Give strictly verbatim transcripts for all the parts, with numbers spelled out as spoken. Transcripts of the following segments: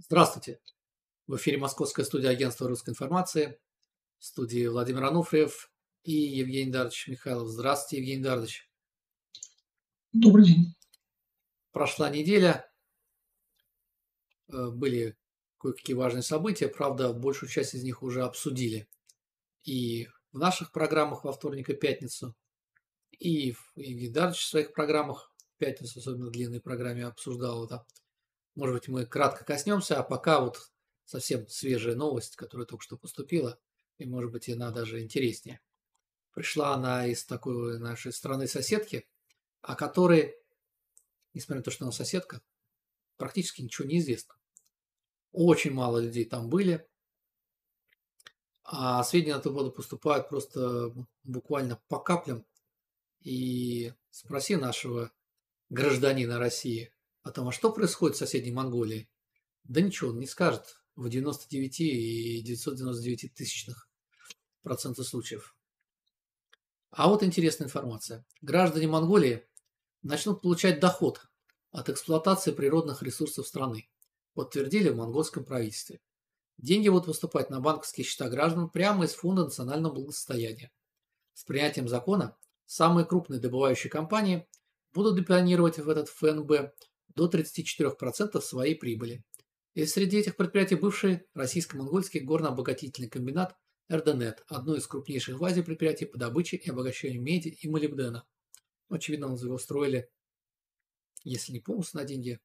Здравствуйте! В эфире Московская студия Агентства русской информации. В студии Владимир Ануфриев и Евгений Эдуардович Михайлов. Здравствуйте, Евгений Эдуардович. Добрый день. Прошла неделя, были кое-какие важные события, правда, большую часть из них уже обсудили. И в наших программах во вторник и пятницу, и Евгений Эдуардович в своих программах в пятницу, особенно в длинной программе, обсуждал это. Может быть, мы кратко коснемся, а пока вот совсем свежая новость, которая только что поступила, и, может быть, она даже интереснее. Пришла она из такой нашей страны-соседки, о которой, несмотря на то, что она соседка, практически ничего не известно. Очень мало людей там были, а сведения на эту поводу поступают просто буквально по каплям. И спроси нашего гражданина России о том, а что происходит в соседней Монголии, да ничего он не скажет в девяноста девяти и девятьсот девяноста девяти тысячных процента случаев. А вот интересная информация. Граждане Монголии начнут получать доход от эксплуатации природных ресурсов страны, подтвердили в монгольском правительстве. Деньги будут поступать на банковские счета граждан прямо из Фонда национального благосостояния. С принятием закона самые крупные добывающие компании будут депонировать в этот ФНБ до тридцати четырёх процентов своей прибыли. И среди этих предприятий бывший российско-монгольский горно-обогатительный комбинат РДНет, одно из крупнейших в Азии предприятий по добыче и обогащению меди и молибдена. Очевидно, его строили, если не полностью на деньги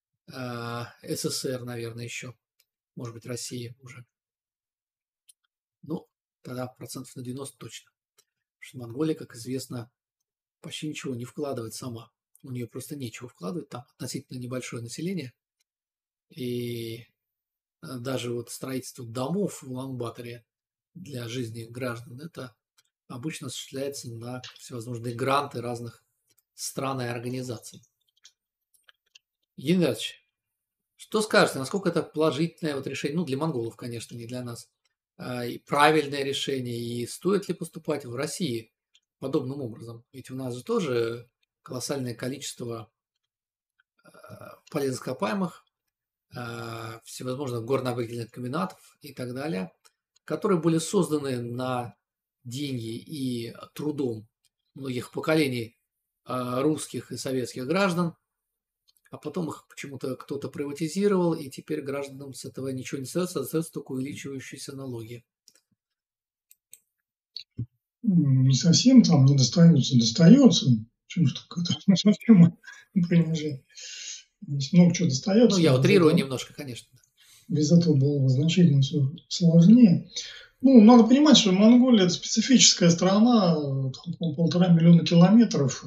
СССР, наверное, еще, может быть, России уже. Ну, тогда процентов на девяносто точно. Потому что Монголия, как известно, почти ничего не вкладывает сама. У нее просто нечего вкладывать, там относительно небольшое население. И даже вот строительство домов в Улан-Баторе для жизни граждан, это обычно осуществляется на всевозможные гранты разных стран и организаций. Евгений Ильич, что скажете, насколько это положительное вот решение, ну для монголов, конечно, не для нас, и правильное решение, и стоит ли поступать в России подобным образом? Ведь у нас же тоже колоссальное количество полезных ископаемых, всевозможных горно-обогатительных комбинатов и так далее, которые были созданы на деньги и трудом многих поколений русских и советских граждан, а потом их почему-то кто-то приватизировал, и теперь гражданам с этого ничего не остается, остаются только увеличивающиеся налоги. Не совсем там не достается, достается. Почему же такое-то совсем принижение? Много чего достается. Ну, я утрирую немножко, конечно. Без этого было бы значительно все сложнее. Ну, надо понимать, что Монголия – это специфическая страна, полтора миллиона километров,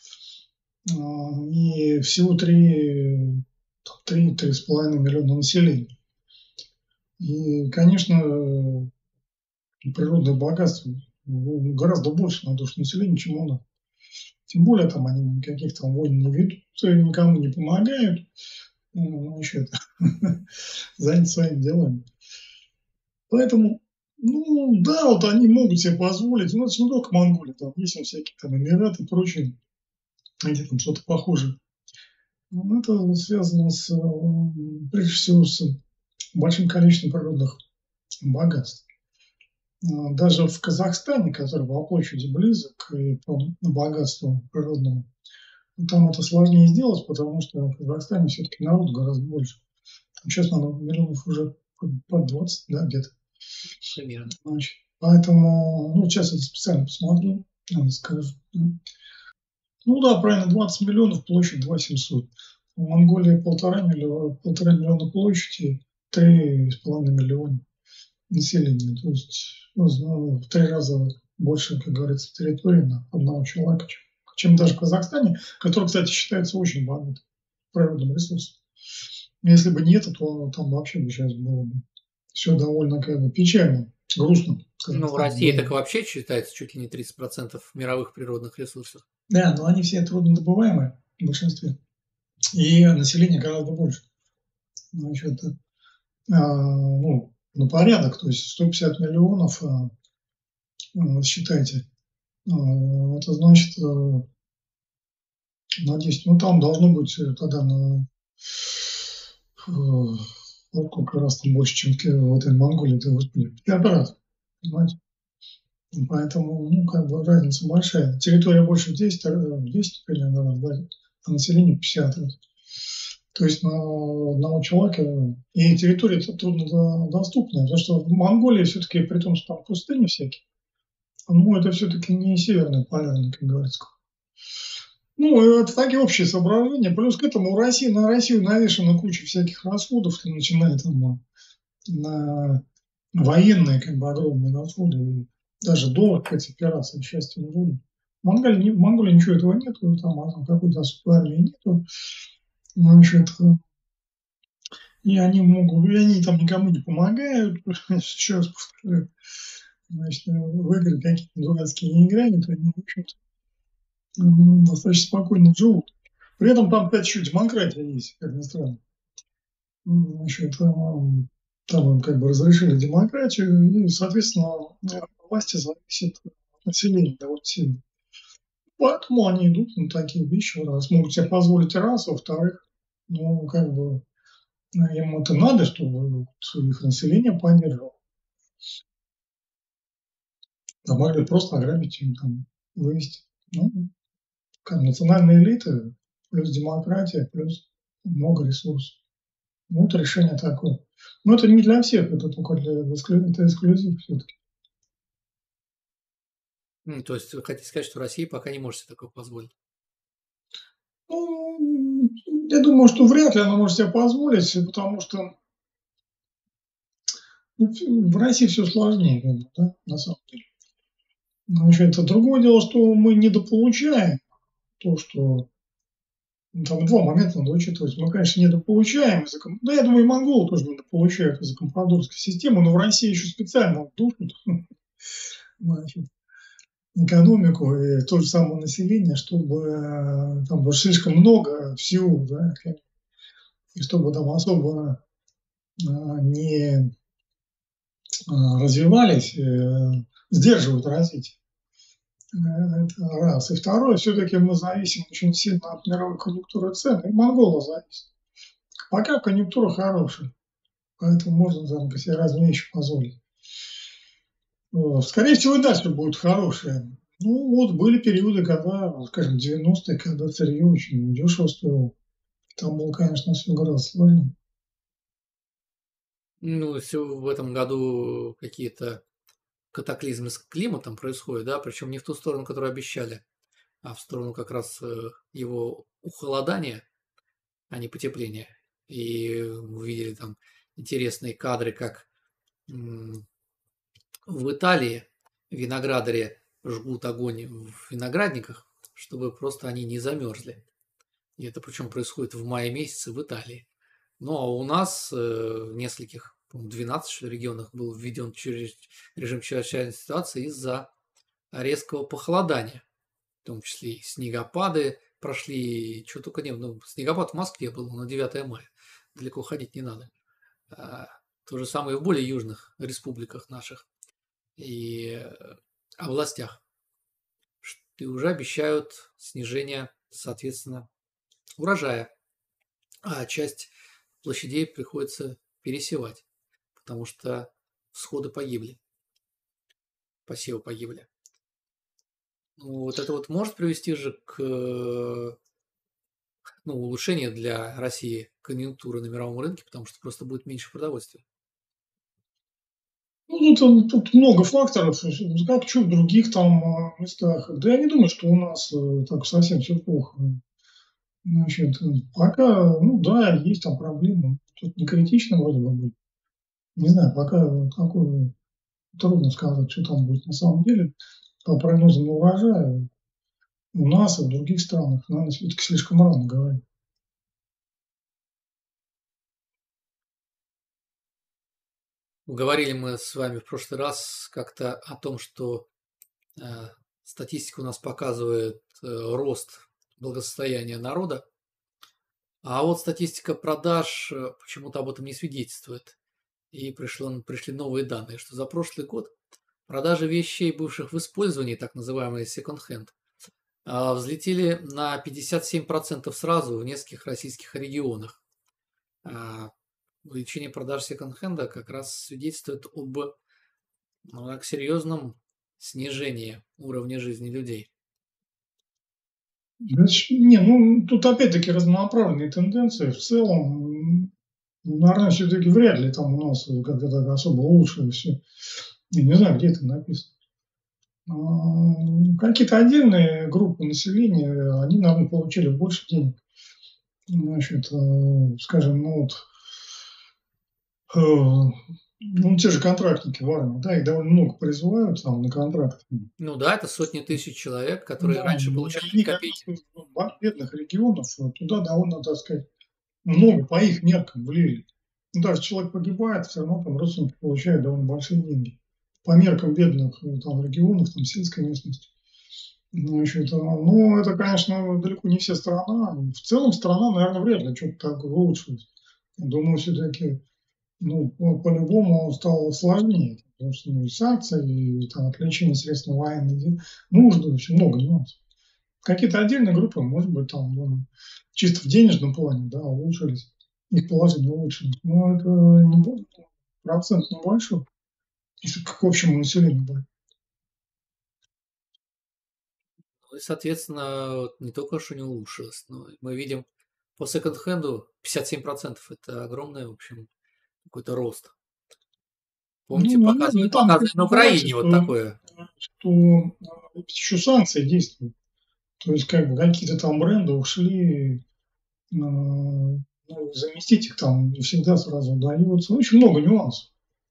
и всего три-три с половиной миллиона населения. И, конечно, природное богатство гораздо больше на душу населения, чем у нас. Тем более там они никаких там войн не ведут, никому не помогают, ну, еще это заняты своими делами. Поэтому, ну да, вот они могут себе позволить, ну это же не только Монголия, там есть всякие там Эмираты и прочие, где там что-то похожее. Но это связано с, прежде всего, с большим количеством природных богатств. Даже в Казахстане, который по площади близок и по богатству природному, там это сложнее сделать, потому что в Казахстане все-таки народ гораздо больше. Там сейчас, наверное, миллионов уже под двадцать, да, где-то. Примерно. Значит, поэтому, ну, сейчас это специально посмотрю, скажу. Ну да, правильно, двадцать миллионов, площадь два семьсот. В Монголии полтора миллиона, полтора миллиона площади, три с половиной миллиона населения. То есть ну, в три раза больше, как говорится, территории на одного человека, чем, чем даже в Казахстане, который, кстати, считается очень богатым природным ресурсом. Если бы не это, то там вообще бы сейчас было бы все довольно как бы печально, грустно. Ну, в России так вообще считается чуть ли не тридцать процентов мировых природных ресурсов. Да, но они все труднодобываемые в большинстве. И население гораздо больше. Значит, а, ну, на порядок, то есть сто пятьдесят миллионов, а, считайте, а, это значит а, на десять, ну там должно быть тогда на Вот сколько раз там больше, чем в этой Монголии, ты господи, пятьдесят раз, понимаете? Поэтому, ну, как бы разница большая. Территория больше в десять, в десять примерно раз, да, а население пятьдесят раз. То есть на одного человека, и территория труднодоступная, потому что в Монголии все-таки, при том, что там пустыни всякие, ну, это все-таки не северный полярный, как говорится. Ну, это такие общие соображения. Плюс к этому Россия, на Россию навешана куча всяких расходов, начиная там на военные, как бы, огромные расходы, даже доллар спецоперации, к счастью, не будет. В Монголии, в Монголии ничего этого нет, там какой-то особой армии нету. Значит, и они могут, и они там никому не помогают, еще раз повторяю, значит, в игры какие-то дурацкие не играют, они, в общем-то, достаточно спокойно живут. При этом там, опять, еще демократия есть, как ни странно. Значит, там им как бы разрешили демократию, и, соответственно, власти зависят от населения довольно сильно. Поэтому они идут на такие вещи, раз могут себе позволить, раз, во-вторых, ну, как бы, им это надо, чтобы их население поддерживало. А могли просто ограбить и там вывести. Ну, как национальная элита, плюс демократия, плюс много ресурсов. Вот решение такое. Но это не для всех, это только для это эксклюзив все-таки. Ну, то есть вы хотите сказать, что Россия пока не может себе такого позволить? Ну, я думаю, что вряд ли она может себе позволить, потому что в России все сложнее, да, на самом деле. Значит, другое дело, что мы недополучаем то, что там два момента надо учитывать. Мы, конечно, недополучаем из-за... Да, я думаю, и монголы тоже недополучают из-за компрадорской системы, но в России еще специально душат, значит, экономику и то же самое население, чтобы там было слишком много всего, да, и чтобы там особо не развивались, сдерживают развитие. Это раз. И второе, все-таки мы зависим очень сильно от мировой конъюнктуры цен, и монголы зависят. Пока конъюнктура хорошая, поэтому можно там себе разные вещи позволить. Скорее всего, и дальше будут хорошие. Ну, вот были периоды, когда, скажем, девяностые, когда сырье очень дешево стоило. Там было, конечно, все гораздо сложнее. Ну, все в этом году какие-то катаклизмы с климатом происходят, да, причем не в ту сторону, которую обещали, а в сторону как раз его ухолодания, а не потепления. И увидели там интересные кадры, как в Италии виноградари жгут огонь в виноградниках, чтобы просто они не замерзли. И это причем происходит в мае месяце в Италии. Ну а у нас в нескольких, по-моему, двенадцати регионах был введен режим чрезвычайной ситуации из-за резкого похолодания. В том числе и снегопады прошли, что только не было. Ну, снегопад в Москве был на девятое мая. Далеко ходить не надо. А, то же самое и в более южных республиках наших и областях. И уже обещают снижение, соответственно, урожая. А часть площадей приходится пересевать, потому что всходы погибли, посевы погибли. Ну, вот это вот может привести же к ну, улучшению для России конъюнктуры на мировом рынке, потому что просто будет меньше продовольствия. Ну, тут, тут много факторов, как что в других там местах. Да я не думаю, что у нас так совсем все плохо. Значит, пока, ну да, есть там проблемы. Тут не критично вроде бы будет. Не знаю, пока такое трудно сказать, что там будет на самом деле. По прогнозам урожая у нас и в других странах, наверное, все-таки слишком рано говорить. Говорили мы с вами в прошлый раз как-то о том, что э, статистика у нас показывает э, рост благосостояния народа, а вот статистика продаж э, почему-то об этом не свидетельствует. И пришло, пришли новые данные, что за прошлый год продажи вещей, бывших в использовании, так называемые секонд-хенд, э, взлетели на пятьдесят семь процентов сразу в нескольких российских регионах. увеличение продаж секонд-хенда как раз свидетельствует об ну, так, серьезном снижении уровня жизни людей. Значит, не, ну, тут опять-таки разнонаправленные тенденции. В целом, наверное, все-таки вряд ли там у нас как-то так особо улучшилось все. Я не знаю, где это написано. А, Какие-то отдельные группы населения, они, наверное, получили больше денег. Значит, э, скажем, ну вот, э, ну, те же контрактники в армии, да, их довольно много призывают там на контракт. Ну да, это сотни тысяч человек, которые Да, раньше и получали они как копейки. раз из ну, ба- бедных регионов э, туда довольно, так сказать, много по их меркам влили. Ну, даже человек погибает, все равно там родственники получают довольно большие деньги. По меркам бедных э, там регионов, там сельской местности. Значит, э, ну, это, конечно, далеко не вся страна. В целом страна, наверное, вряд ли что-то так улучшилось. Я думаю, все-таки, ну, по- по-любому стало сложнее. Потому что ну, и санкции, и там отключение средств на военные дела. Нужно очень много нюансов. Какие-то отдельные группы, может быть, там ну, чисто в денежном плане, да, улучшились. Их положение улучшилось. Но это не будет, процент небольшой, если к общему населению брать. Ну и, соответственно, вот не только что не улучшилось, но и мы видим по секонд-хенду пятьдесят семь процентов. Это огромный, в общем, какой-то рост. Помните, Ну, наверное, показывали, там показывали нужно на понимать, Украине вот что, такое. что э, еще санкции действуют. То есть, как бы какие-то там бренды ушли, э, ну, заместить их там не всегда сразу удается. Очень много нюансов.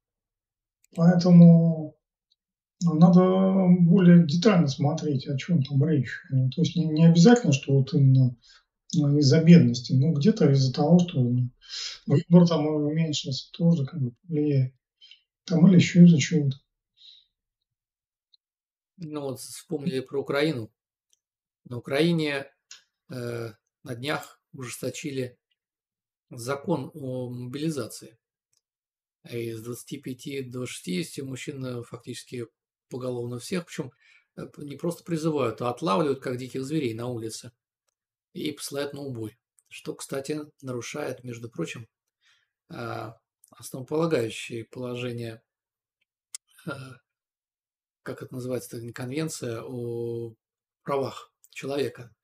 Поэтому надо более детально смотреть, о чем там речь. Э, То есть не, не обязательно, что вот именно э, из-за бедности, но где-то из-за того, что ну, выбор там уменьшился, тоже как бы влияет. Там или еще из-за чего-то. Ну вот вспомнили про Украину. На Украине э, на днях ужесточили закон о мобилизации. И с двадцати пяти до шестидесяти мужчин э, фактически поголовно всех, причем э, не просто призывают, а отлавливают как диких зверей на улице и посылают на убой. Что, кстати, нарушает, между прочим, э, основополагающие положения, э, как это называется, это не конвенция о правах человека,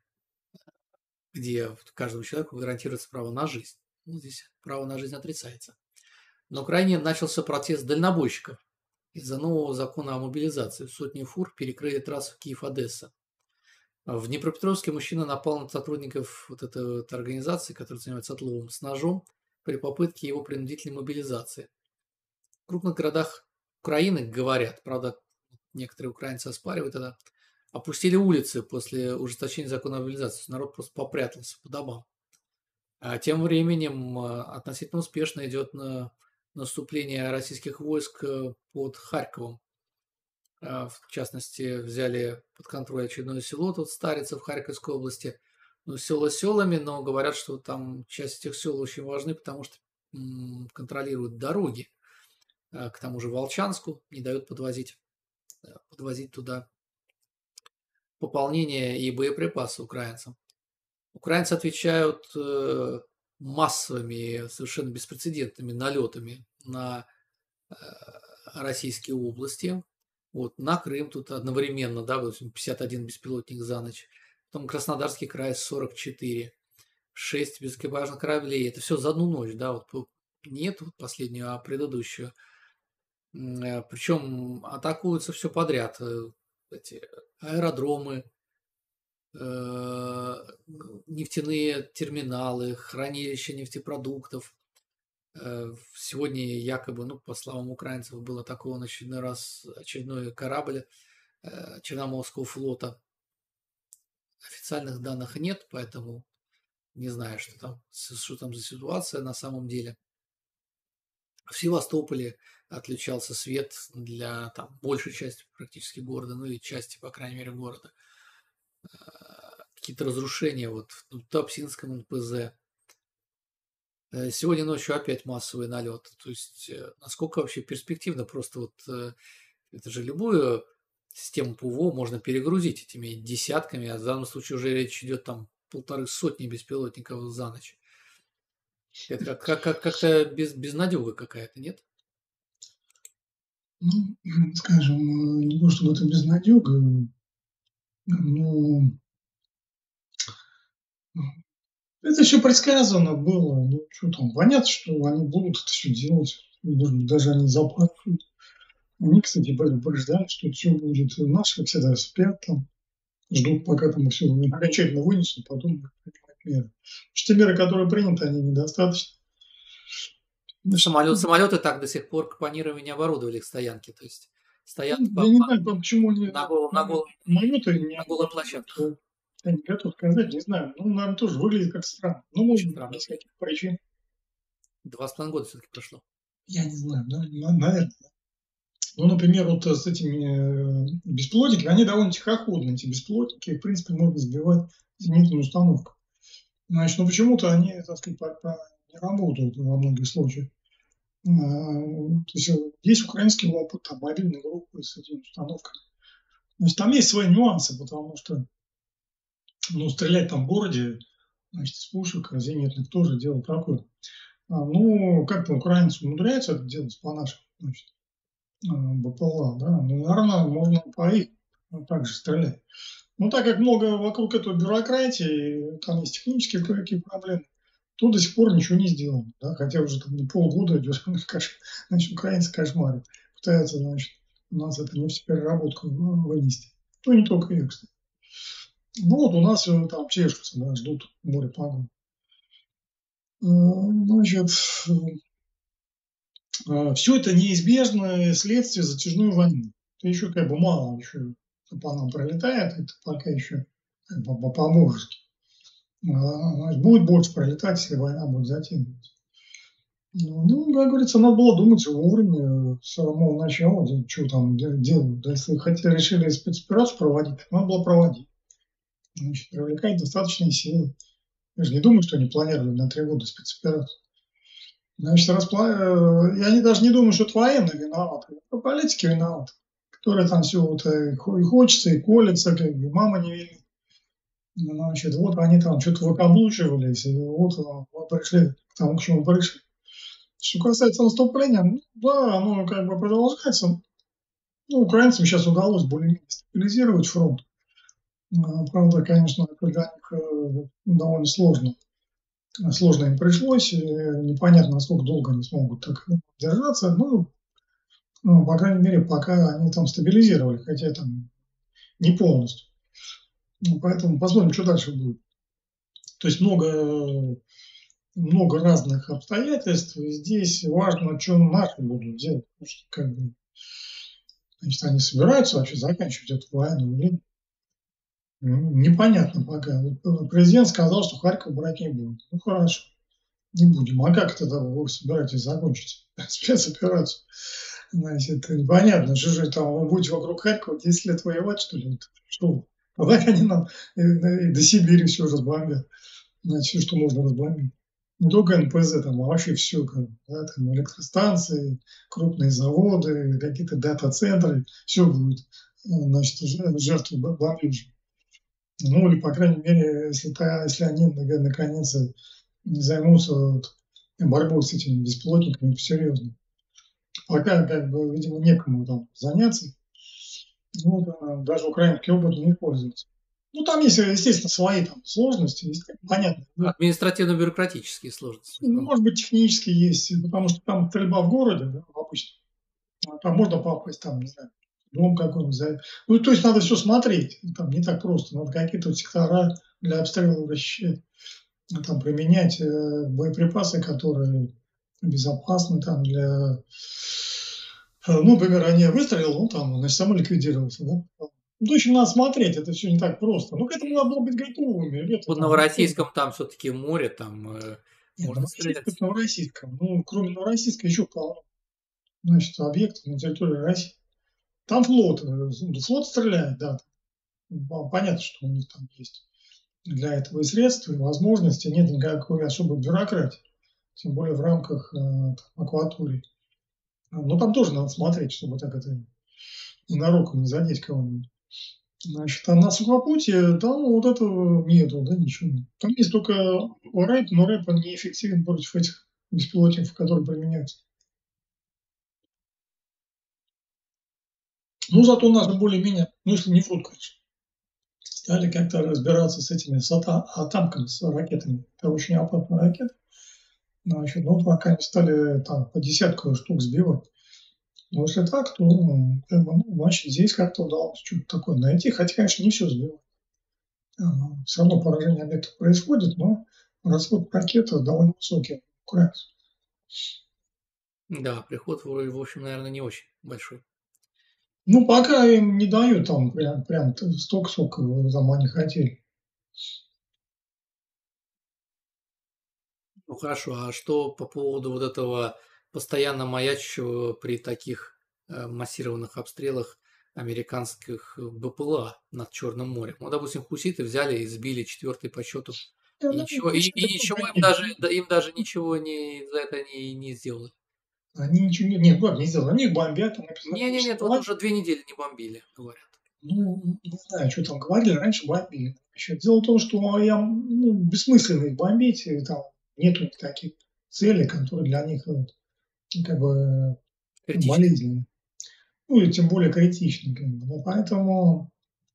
где каждому человеку гарантируется право на жизнь. Ну, здесь право на жизнь отрицается. На Украине начался протест дальнобойщиков из-за нового закона о мобилизации. Сотни фур перекрыли трассу Киев-Одесса. В Днепропетровске мужчина напал на сотрудников вот этой вот организации, которая занимается отловом, с ножом при попытке его принудительной мобилизации. В крупных городах Украины, говорят, правда, некоторые украинцы оспаривают это, опустили улицы после ужесточения закона о мобилизации. Народ просто попрятался по домам. А тем временем а, относительно успешно идет на наступление российских войск э, под Харьковом. А, В частности, взяли под контроль очередное село, тут Старица в Харьковской области. Ну, села селами, но говорят, что там часть этих сел очень важны, потому что м, контролируют дороги а, к тому же Волчанску, не дают подвозить, э, подвозить туда пополнение и боеприпасы украинцам. Украинцы отвечают э, массовыми, совершенно беспрецедентными налетами на э, российские области. Вот, на Крым тут одновременно, да, вот пятьдесят один беспилотник за ночь. Потом Краснодарский край сорок четыре, шесть бескипажных кораблей. Это все за одну ночь, да, вот нет вот последнюю, а предыдущую. Причем атакуются все подряд. э, Эти аэродромы, э, нефтяные терминалы, хранилища нефтепродуктов. Э, Сегодня якобы, ну, по словам украинцев, был атакован очередной раз очередной корабль э, Черноморского флота. Официальных данных нет, поэтому не знаю, что там, что там за ситуация на самом деле. В Севастополе отключался свет для там, большей части практически города, ну или части, по крайней мере, города. Какие-то разрушения вот в Туапсинском эн пэ зэ. Э, Сегодня ночью опять массовый налет. То есть, э, насколько вообще перспективно просто вот э, это же любую систему ПВО можно перегрузить этими десятками, а в данном случае уже речь идет там полторы сотни беспилотников за ночь. Это как, как, как- как-то без, безнадега какая-то, нет? Ну, скажем, э, не то чтобы это безнадега, но это все предсказано было. Ну, что там, понятно, что они будут это все делать. Может быть, даже они заплатят. Они, кстати, предупреждали, что все будет. Наши, как всегда, спят там, ждут, пока там все окончательно вынесут, потом будут принимать меры. Потому что те меры, которые приняты, они недостаточны. Значит, Самолет, самолеты так до сих пор капонирами не оборудовали их стоянки. То есть стоят ну, по, я не по- знаю, почему они на, голом, на, голом, самолеты не на голой оборудуют. площадке. Я не готов сказать, не знаю. Ну, наверное, тоже выглядит как странно. Ну, может Очень быть, странно. без каких причин. Два с половиной года все-таки прошло. Я не знаю, да, наверное. Ну, например, вот с этими э, беспилотниками, они довольно тихоходные, эти беспилотники, их, в принципе, можно сбивать зенитную установку. Значит, ну почему-то они, так сказать, по- по- не работают во многих случаях. А, То есть э, есть украинский опыт, там, мобильной группы с этими установками. Значит, там есть свои нюансы, потому что, ну, стрелять там в городе, значит, из пушек зенитных тоже дело такое. А, ну, как-то украинцы умудряются это делать по-нашему, значит, а, БПЛА, да, ну, наверное, можно по их также стрелять. Ну, так как много вокруг этого бюрократии, там есть технические кое-какие проблемы, то до сих пор ничего не сделано. Да, хотя уже там не полгода идет, значит, украинцы кошмарят. Пытаются, значит, у нас это нефтепереработку вынести. Ну, не только ее, кстати. Вот у нас э, там чешутся, да, ждут море погоды. Э, Значит, все это неизбежное следствие затяжной войны. Это еще как бы мало еще по нам пролетает, это пока еще как бы по-божески. А, будет больше пролетать, если война будет затягиваться. Ну, как говорится, надо было думать вовремя, с самого начала, что там делают. Да, если хотели, решили спецоперацию проводить, так надо было проводить. Значит, привлекать достаточные силы. Я же не думаю, что они планировали на три года спецоперацию. Значит, распла... э, и они даже не думают, что это военные виноваты, это политики виноваты, которые там все вот и хочется, и колется, как бы мама не велит. Значит, вот они там что-то выкаблучивались, и вот, вот пришли к тому, к чему пришли. Что касается наступления, ну, да, оно как бы продолжается. Ну, украинцам сейчас удалось более-менее стабилизировать фронт. А, Правда, конечно, это для них э, довольно сложно. Сложно им пришлось. и Непонятно, насколько долго они смогут так держаться. Ну, ну, по крайней мере, пока они там стабилизировали, хотя там не полностью. Ну, поэтому посмотрим, что дальше будет. То есть много, много разных обстоятельств. И здесь важно, что наши будут делать. Потому что как бы, значит, они собираются вообще заканчивать эту войну или нет? Ну, непонятно пока. Вот президент сказал, что Харьков брать не будет. Ну хорошо, не будем. А как тогда вы собираетесь закончить спецоперацию? Значит, непонятно, что же там, вы будете вокруг Харькова десять лет воевать, что ли? Что? Тогда они нам и, и до Сибири все разбомбят. Значит, все, что можно разбомбить. Не только эн пэ зэ, там, а вообще все, как, да, там электростанции, крупные заводы, какие-то дата-центры, все будет, значит, жертвы бомбежек. Ну, или, по крайней мере, если, та, если они наконец займутся вот борьбой с этими беспилотниками серьезно. Пока, как бы, видимо, некому там заняться. Ну, да, даже украинский опыт не пользуется. Ну, там есть, естественно, свои там сложности, есть, понятно. Да. Административно-бюрократические сложности. Ну, может быть, технически есть, потому что там стрельба в городе, да, обычно. Там можно попасть, там, не знаю, дом какой-нибудь. Ну, то есть надо все смотреть. Там не так просто. Надо какие-то сектора для обстрела расчищать. Там применять э, боеприпасы, которые безопасны там для... э, Ну, например, они выстрелил, он там, значит, самоликвидировался, да? Ну, в общем, надо смотреть, это все не так просто. Ну, к этому надо было быть готовыми. Это, Под там, Новороссийском там все-таки море, там э, нет, можно Новороссийск, стрелять. это Новороссийском. Ну, кроме Новороссийска еще полно, значит, объектов на территории России. Там флот, э, флот стреляет, да. Понятно, что у них там есть для этого и средства, и возможности, нет никакой особой бюрократии, тем более в рамках э, акватории. Но там тоже надо смотреть, чтобы так это ненароком не задеть кого-нибудь. Значит, а на сухопутье там вот этого нету, да, ничего. Там есть только рэп, но рэп он неэффективен против этих беспилотников, которые применяются. Ну, зато у нас более-менее, ну, если не врут, конечно, стали как-то разбираться с этими с ата- атамками, с ракетами. Это очень опасные ракеты. Значит, ну, пока они стали там по десятку штук сбивать. Но если так, то ну, как бы, ну, значит, здесь как-то удалось что-то такое найти. Хотя, конечно, не все сбивать. Все равно поражение объектов происходит, но расход ракеты довольно высокий. Украинцы. Да, приход, в в общем, наверное, не очень большой. Ну, пока им не дают там прям, прям столько, сколько там они хотели. Ну хорошо, а что по поводу вот этого постоянно маячащего при таких э, массированных обстрелах американских БПЛА над Черным морем? Ну, допустим, хуситы взяли и сбили четвертый по счету. И И она ничего, и, пусть и это ничего им нет, даже, да, им даже ничего не, за это не, не сделали. они ничего не, нет, как не сделали, они их бомбят, там написано, Не, не, что нет, вот бомбят. уже две недели не бомбили, говорят. Ну, не знаю, что там говорили, раньше бомбили. Еще дело в том, что я, ну, бессмысленно их бомбить, и там нету таких целей, которые для них вот, как бы ну, Критично. болезненны. Ну, и тем более критичны. Как бы, да. Поэтому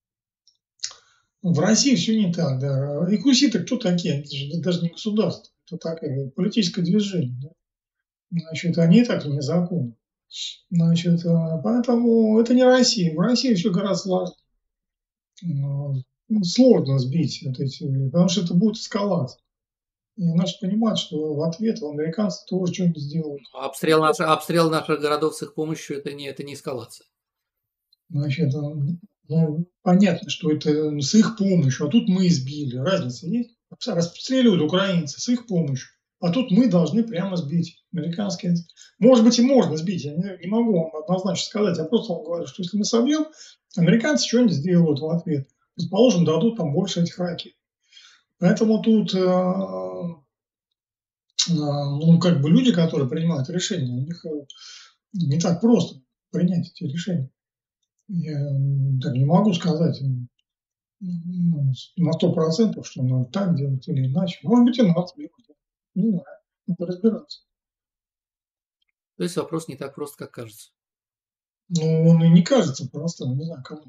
в России все не так, да. И хуситы кто такие? Они же даже не государство, это такое политическое движение. Да. Значит, они и так незаконны. Значит, а, поэтому это не Россия. В России все гораздо сложнее. Ну, ну, сложно сбить вот эти, потому что это будет эскалация. И надо понимать, что в ответ американцы тоже что-нибудь сделают. А Обстрел, наш, обстрел наших городов с их помощью это не, это не эскалация. Значит, а, ну, понятно, что это с их помощью, а тут мы избили. Разница есть? Расстреливают украинцы с их помощью. А тут мы должны прямо сбить американские. Может быть, и можно сбить, я не, не могу вам однозначно сказать. Я просто вам говорю, что если мы собьем, американцы что-нибудь сделают в ответ. Предположим, дадут там больше этих ракет. Поэтому тут, э, э, ну, как бы люди, которые принимают решения, у них э, не так просто принять эти решения. Я так не могу сказать ну, на сто процентов, что надо так делать или иначе. Может быть, и надо делать. Не знаю. Надо разбираться. То есть вопрос не так прост, как кажется. Но он и не кажется просто, не знаю, кому.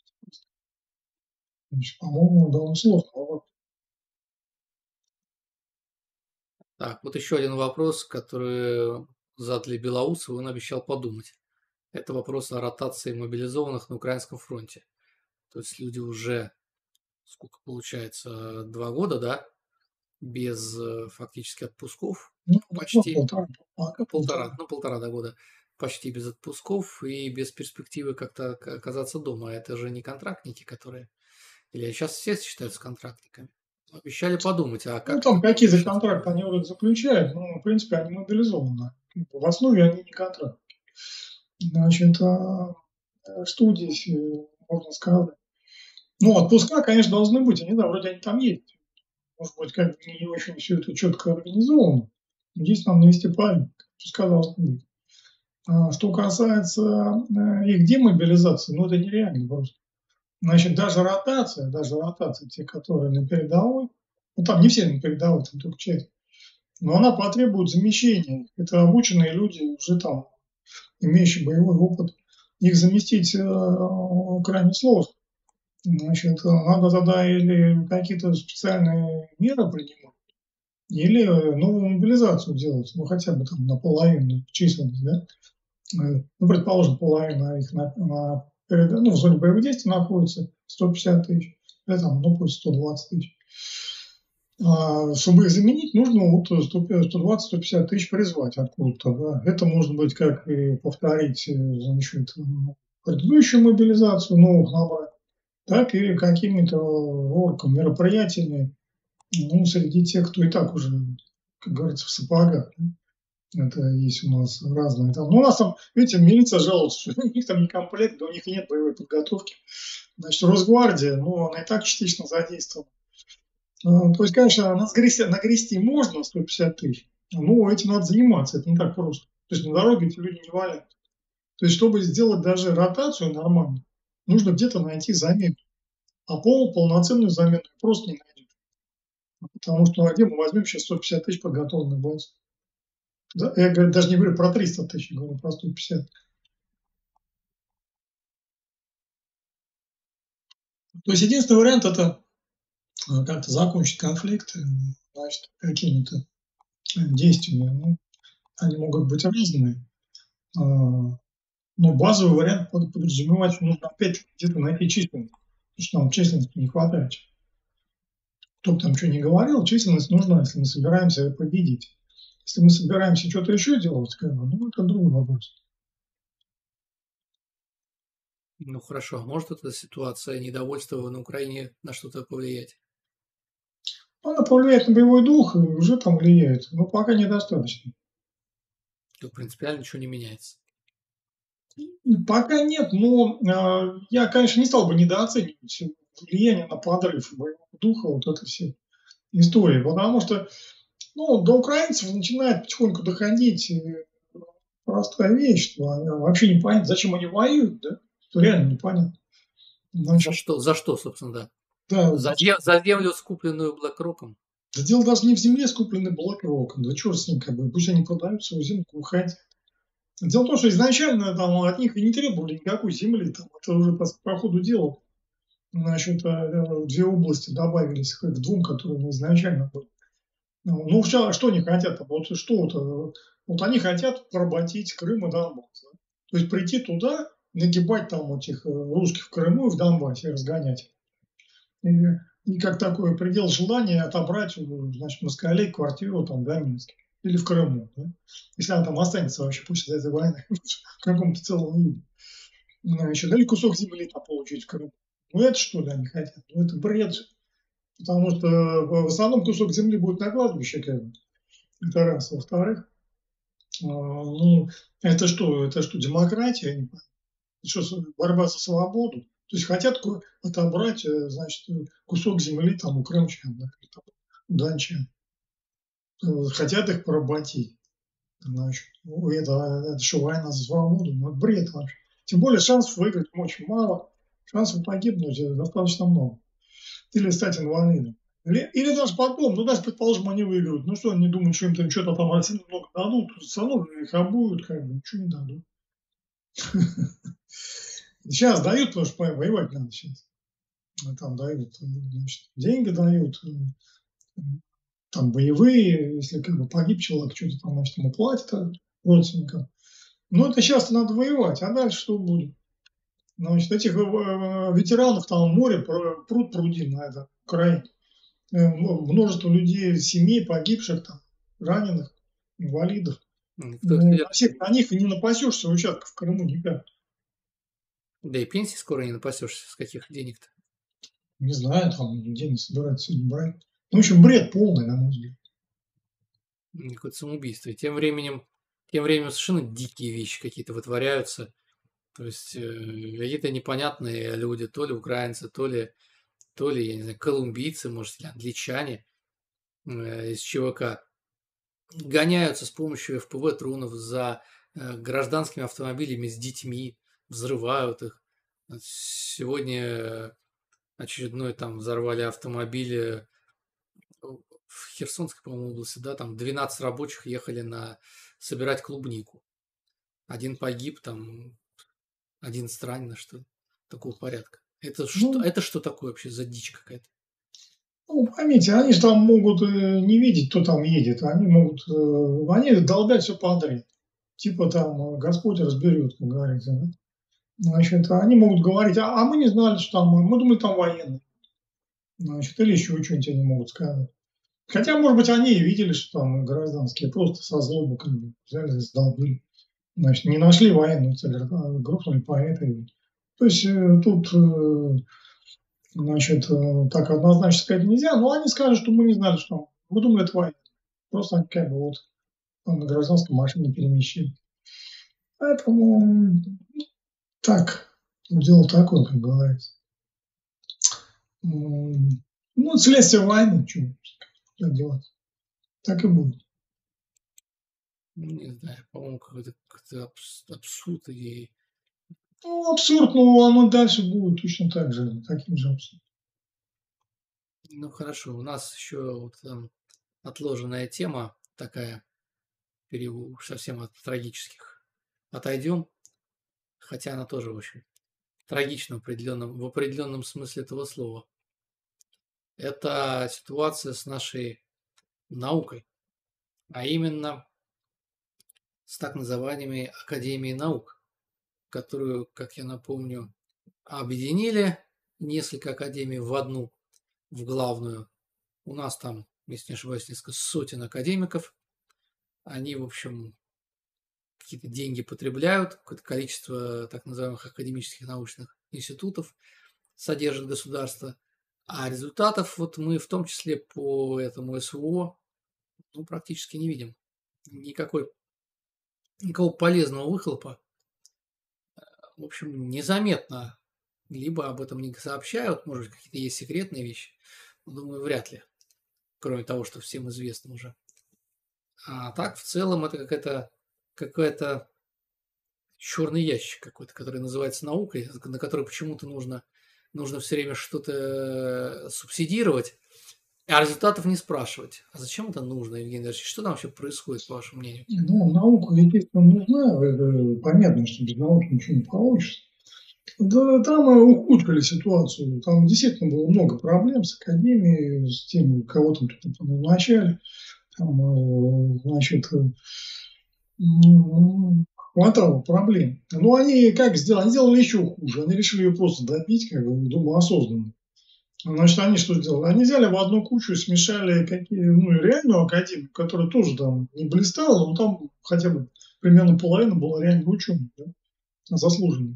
Значит, по-моему, довольно сложно. Вот. Так, вот еще один вопрос, который задали белоусову, он обещал подумать. Это вопрос о ротации мобилизованных на украинском фронте. То есть люди уже, сколько получается, два года, да, без э, фактически отпусков, Ну, вот почти, полтора, ну, пока полтора, полтора. ну, полтора да, года, почти без отпусков и без перспективы как-то ока- оказаться дома. Это же не контрактники, которые, или сейчас все считаются контрактниками. Обещали подумать, а Ну, как это там будет какие-то решаться? контракты они вроде заключают, но, в принципе, они мобилизованы. В основе они не контракт. Значит, а, что здесь э, можно сказать? Ну, отпуска, конечно, должны быть. Они, да, вроде они там есть. Может быть, как бы не очень все это четко организовано. Но здесь нам навести порядок. Отпуска должны быть. А что касается э, их демобилизации, ну, это нереально просто. Значит, даже ротация, даже ротация, те, которые на передовой, ну, там не все на передовой, там только часть, но она потребует замещения. Это обученные люди, уже там, имеющие боевой опыт. Их заместить э, крайне сложно. Значит, надо тогда или какие-то специальные меры принимать, или новую мобилизацию делать, ну, хотя бы там наполовину численность, да. Э, Ну, предположим, половина их на, на перед- ну, в зоне боевых действий находится сто пятьдесят тысяч, да, там, ну, пусть сто двадцать тысяч. А чтобы их заменить, нужно вот сто двадцать сто пятьдесят тысяч призвать откуда-то. Да. Это может быть как и повторить э, значит, предыдущую мобилизацию, новых набрать, так и какими-то оргом, мероприятиями, ну, среди тех, кто и так уже, как говорится, в сапогах. Да. Это есть у нас разные там. Ну, у нас там, видите, милиция жалуется, что у них там не комплект, да у них и нет боевой подготовки. Значит, Росгвардия, ну, она и так частично задействована. Ну, то есть, конечно, нагрести, нагрести можно сто пятьдесят тысяч, но этим надо заниматься, это не так просто. То есть на дороге эти люди не валяют. То есть, чтобы сделать даже ротацию нормально, нужно где-то найти замену. А пол, полноценную замену просто не найдешь. Потому что где мы возьмем сейчас сто пятьдесят тысяч подготовленных бойцов? Да, я говорю, даже не говорю про триста тысяч, я говорю про сто пятьдесят. То есть единственный вариант – это как-то закончить конфликт, значит, какими-то действиями. Ну, они могут быть разными. Но базовый вариант подразумевать, что нужно опять где-то найти численность. Потому что нам численности не хватает. Кто бы там что ни говорил, численность нужна, если мы собираемся победить. Если мы собираемся что-то еще делать, как бы, ну, это другой вопрос. Ну хорошо, а может эта ситуация недовольства на Украине на что-то повлиять? Она повлияет на боевой дух и уже там влияет, но пока недостаточно. То принципиально ничего не меняется. Пока нет, но э, я, конечно, не стал бы недооценивать влияние на подрыв боевого духа, вот это все истории, потому что ну, до украинцев начинает потихоньку доходить простая вещь, что вообще непонятно, зачем они воюют, да, что реально непонятно. Значит, за что, за что, собственно, да? Да, за, зем, за землю, скупленную BlackRock'ом? Да дело даже не в земле, скупленной BlackRock'ом, да черт с ним, как бы, пусть они продают свою землю, кому хотят. Дело в том, что изначально там, от них и не требовали никакой земли, там, это уже по, по ходу дела, значит, две области добавились к двум, которые изначально были. Ну, что, что они хотят? Вот что вот, вот они хотят поработить Крым и Донбасс. Да? То есть прийти туда, нагибать там этих русских в Крыму и в Донбассе, разгонять. И, и как такой предел желания отобрать, значит, москалей квартиру там в Донецке или в Крыму. Да? Если она там останется вообще после этой войны в каком-то целом виде. Значит, или кусок земли там получить в Крыму. Ну это что ли они хотят? Ну это бред же. Потому что в основном кусок земли будет на кладбище, как бы. Это раз. Во-вторых, ну, это что, это что, демократия? Это что, борьба за свободу? То есть хотят отобрать, значит, кусок земли там у крымчан, да, или там, у дончан. Хотят их поработить. Значит, ну, это, это что, война за свободу? Ну, это бред вообще. Тем более шансов выиграть очень мало, шансов погибнуть достаточно много. Или стать инвалидом. Или, или даже потом, ну даже предположим, они выиграют. Ну что, они думают, что им там что-то там сильно много дадут, все равно их обуют, как бы, ничего не дадут. Сейчас дают, потому что воевать надо сейчас. Там дают, значит, деньги дают, там боевые, если как бы погиб человек, что-то там, значит, ему платят родственникам. Но это сейчас надо воевать, а дальше что будет? Значит, этих ветеранов там море, пруд пруди на это, Украине. Множество людей, семей погибших, там, раненых, инвалидов. Ну, на всех на них не напасешься участков в Крыму никак. Да и пенсии скоро не напасешься, с каких денег-то? Не знаю, там деньги собираются брать. Ну, в общем, бред полный, на мой взгляд. Какое-то самоубийство. И тем временем, тем временем совершенно дикие вещи какие-то вытворяются. То есть э, какие-то непонятные люди, то ли украинцы, то ли, то ли, я не знаю, колумбийцы, может, или англичане э, из ЧВК, гоняются с помощью эф пэ вэ-дронов за э, гражданскими автомобилями с детьми, взрывают их. Сегодня очередной там взорвали автомобили в Херсонской, по-моему, области, да, там двенадцать рабочих ехали на собирать клубнику. Один погиб, там один ранено, что такого порядка. Это, ну, что, это что такое вообще за дичь какая-то? Ну, поймите, они же там могут не видеть, кто там едет. Они могут, они долбят все подряд. Типа там Господь разберет, как говорится. Да? Значит, они могут говорить, а, а мы не знали, что там, мы думали, там военные. Значит, или еще что-нибудь они могут сказать. Хотя, может быть, они и видели, что там гражданские просто со злобы как бы взяли, сдолбили. Значит, не нашли военную цель, а грохнули по этой. То есть тут, значит, так однозначно сказать нельзя, но они скажут, что мы не знали, что мы думали, это война. Просто они как бы вот на гражданской машине перемещены. Поэтому так, дело такое, как говорится. Ну, следствие войны, что делать. Так и будет. Не знаю, по-моему, какой-то, какой-то абсурд и... Ну, абсурд, но оно дальше будет точно так же, таким же абсурдом. Ну хорошо, у нас еще вот там отложенная тема такая, переу- уж совсем от трагических отойдем, хотя она тоже, в общем, трагична в определенном, в определенном смысле этого слова. Это ситуация с нашей наукой, а именно с так называемой Академией наук, которую, как я напомню, объединили несколько академий в одну, в главную. У нас там, если не ошибаюсь, несколько сотен академиков. Они, в общем, какие-то деньги потребляют, какое-то количество так называемых академических научных институтов содержит государство. А результатов вот мы в том числе по этому СВО ну, практически не видим. Никакой, никакого полезного выхлопа, в общем, незаметно. Либо об этом не сообщают, может быть, какие-то есть секретные вещи. Но, думаю, вряд ли. Кроме того, что всем известно уже. А так, в целом, это какая-то какая-то черный ящик какой-то, который называется наукой, на который почему-то нужно, нужно все время что-то субсидировать, а результатов не спрашивать. А зачем это нужно, Евгений Ильич? Что там вообще происходит, по вашему мнению? Ну, наука, естественно, нужна. Это понятно, что без науки ничего не получится. Да, там ухудшили ситуацию. Там действительно было много проблем с академией, с теми, кого там тут назначали. Там, значит, хватало проблем. Но они как сделали? Они сделали еще хуже. Они решили ее просто добить, как бы, думаю, осознанно. Значит, они что сделали? Они взяли в одну кучу и смешали какие, ну, реальную академию, которая тоже там не блистала, но там хотя бы примерно половина была реально ученых, да, заслуженных.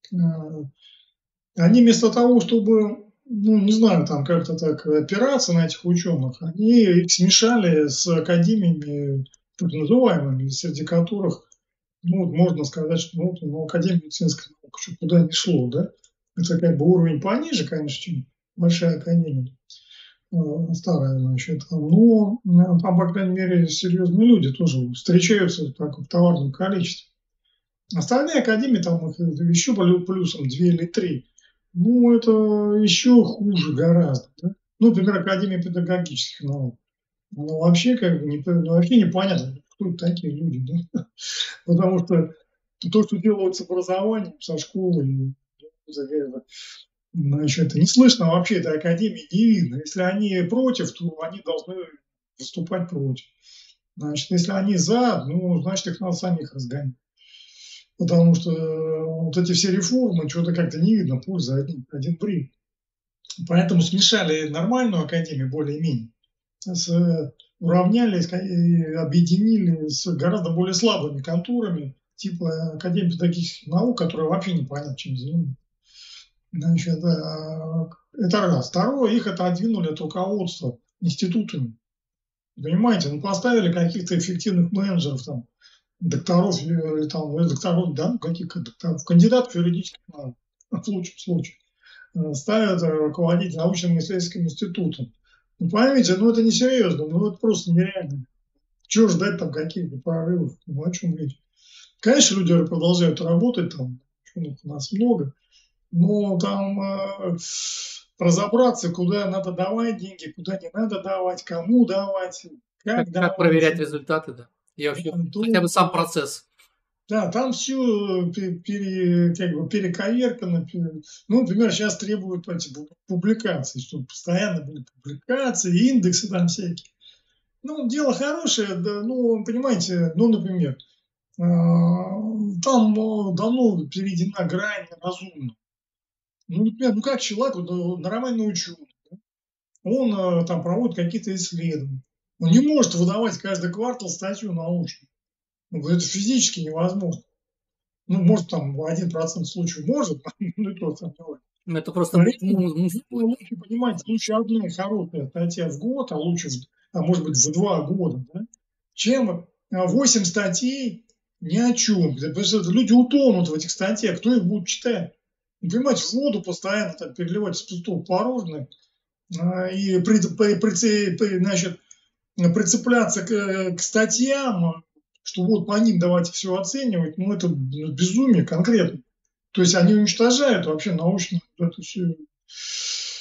Они вместо того, чтобы, ну, не знаю, там как-то так опираться на этих ученых, они их смешали с академиями, так называемыми, среди которых, ну, можно сказать, что ну, ну, Академия медицинской науки, что куда ни шло, да. Это как бы уровень пониже, конечно, чем большая академия, старая, значит. Но там, по крайней мере, серьезные люди тоже встречаются так, в товарном количестве. Остальные академии, там их еще плюсом две или три. Ну, это еще хуже гораздо. Да? Ну, например, Академия педагогических наук. Ну, вообще, как бы, не, ну, вообще непонятно, кто это такие люди. Да? Потому что то, что делают с образованием, со школой, значит, не слышно вообще этой академии, не видно. Если они против, то они должны выступать против. Значит, если они за, ну, значит, их надо самих разгонять. Потому что вот эти все реформы, что-то как-то не видно пользы, один, один бред. Поэтому смешали нормальную академию более-менее, с, уравняли и объединили с гораздо более слабыми контурами, типа Академии педагогических наук, которая вообще непонятно чем занимается. Значит, это раз. Второе, их отодвинули от руководства институтами. Понимаете, ну поставили каких-то эффективных менеджеров, там, докторов, или там, докторов, да, ну каких докторов, кандидатов юридических наук, в лучшем случае, ставят руководить научно-исследовательским институтом. Ну, поймите, ну это несерьезно, ну это просто нереально. Чего ждать там каких-то прорывов, ну о чем речь? Конечно, люди продолжают работать, там, ученых у нас много, но там э, разобраться, куда надо давать деньги, куда не надо давать, кому давать, как, Как, давать. как проверять результаты, да. И вообще, то, хотя бы сам процесс. Да, там все пере, как бы перековеркано. Пере... Ну, например, сейчас требуют эти публикации, чтобы постоянно были публикации, индексы там всякие. Ну, дело хорошее, да, ну, понимаете, ну, например, там давно переведена грань разумно. Ну, например, ну как человек, нормальный ученый, да? Он там проводит какие-то исследования. Он не может выдавать каждый квартал статью научную. Ну, это физически невозможно. Ну, может, там один процент случаев может, ну, и то сомневаюсь. Это просто лучше, понимаете, лучше одна хорошая статья в год, а лучше, а может быть, за два года, да, чем восемь статей ни о чем. Потому что люди утонут в этих статьях, кто их будет читать? Вы понимаете, в воду постоянно так переливать с пустого порожное и при, при, при, значит, прицепляться к, к статьям, что вот по ним давайте все оценивать, ну это безумие конкретно. То есть они уничтожают вообще научную эту всю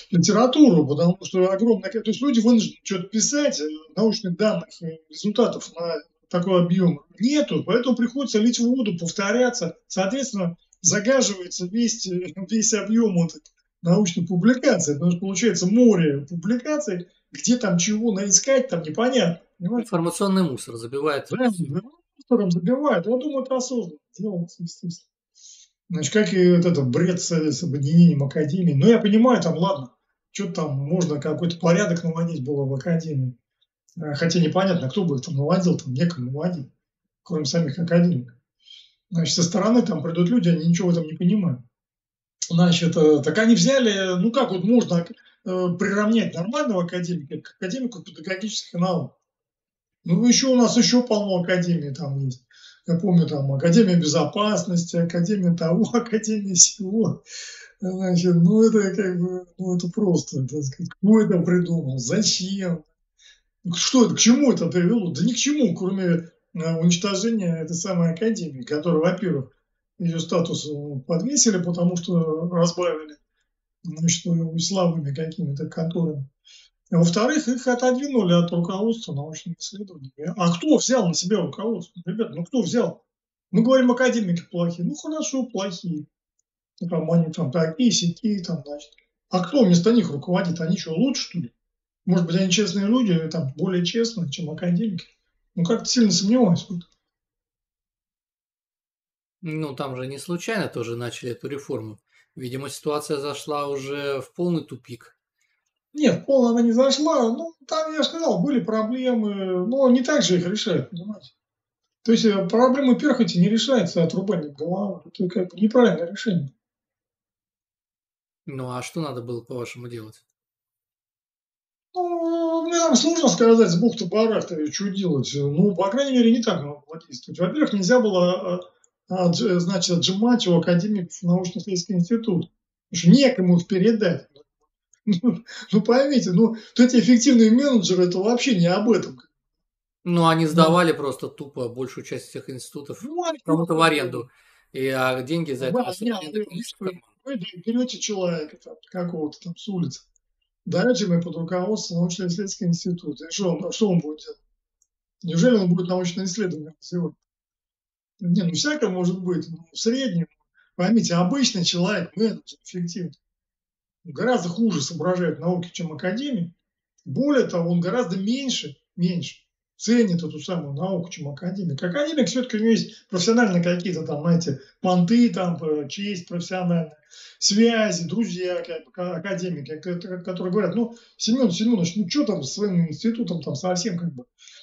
литературу, потому что огромное, то есть люди вынуждены что-то писать, научных данных, результатов на такой объем нету, поэтому приходится лить воду, повторяться, соответственно, загаживается весь, весь объем вот научных публикаций, потому что получается море публикаций, где там чего наискать, там непонятно. Понимаете? Информационный мусор забивает. Да, мусором забивают. Я думаю, это осознанно делается, естественно. Значит, как и вот это бред с, с объединением академии. Но я понимаю, там, ладно, что там можно какой-то порядок наводить было в академии. Хотя непонятно, кто бы это наводил, там некому наводить, кроме самих академиков. Значит, со стороны там придут люди, они ничего в этом не понимают. Значит, так они взяли, ну как вот можно приравнять нормального академика к академику педагогических наук. Ну, еще у нас еще полно академий там есть. Я помню, там Академия безопасности, Академия того, Академия сего. Значит, ну это как бы, ну это просто, так сказать, кто это придумал, зачем, что это, к чему это привело? Да ни к чему, кроме уничтожения этой самой академии, которая, во-первых, ее статус подвесили, потому что разбавили, значит, слабыми какими-то конторами. А во-вторых, их отодвинули от руководства научных исследований. А кто взял на себя руководство? Ребята, ну кто взял? Мы говорим, академики плохие. Ну хорошо, плохие. Там они там такие, сякие, там, значит. А кто вместо них руководит? Они что, лучше, что ли? Может быть, они честные люди, там, более честные, чем академики? Ну, как-то сильно сомневаюсь. Ну, там же не случайно тоже начали эту реформу. Видимо, ситуация зашла уже в полный тупик. Нет, пол она не зашла. Ну, там, я же сказал, были проблемы, но не так же их решают, понимаете. То есть проблемы перхоти не решаются отрубанием головы. Это как бы неправильное решение. Ну, а что надо было, по-вашему, делать? Ну, мне там сложно сказать, с бухты-барахты, что делать. Ну, по крайней мере, не так надо было действовать. Во-первых, нельзя было, значит, отжимать у академиков научно-исследовательский институт. Потому что некому их передать. Ну, ну, поймите, ну, вот эти эффективные менеджеры, это вообще не об этом. Ну, они сдавали ну, просто тупо большую часть этих институтов ну, кому-то в аренду. И а деньги за это... Вы, вы берете человека там, какого-то там с улицы, даете ему под руководство научно-исследовательский институт. И что он, что он будет делать? Неужели он будет научное исследование сегодня? Не, ну всякое может быть. Ну, в среднем, поймите, обычный человек, менеджер, эффективный, гораздо хуже соображает науки, чем академик. Более того, он гораздо меньше, меньше ценит эту самую науку, чем академик. Академик все-таки у него есть профессиональные какие-то там, знаете, понты, там, честь профессиональная, связи, друзья, как бы, академики, которые говорят, ну, Семен Семенович, ну, что там с своим институтом там совсем как бы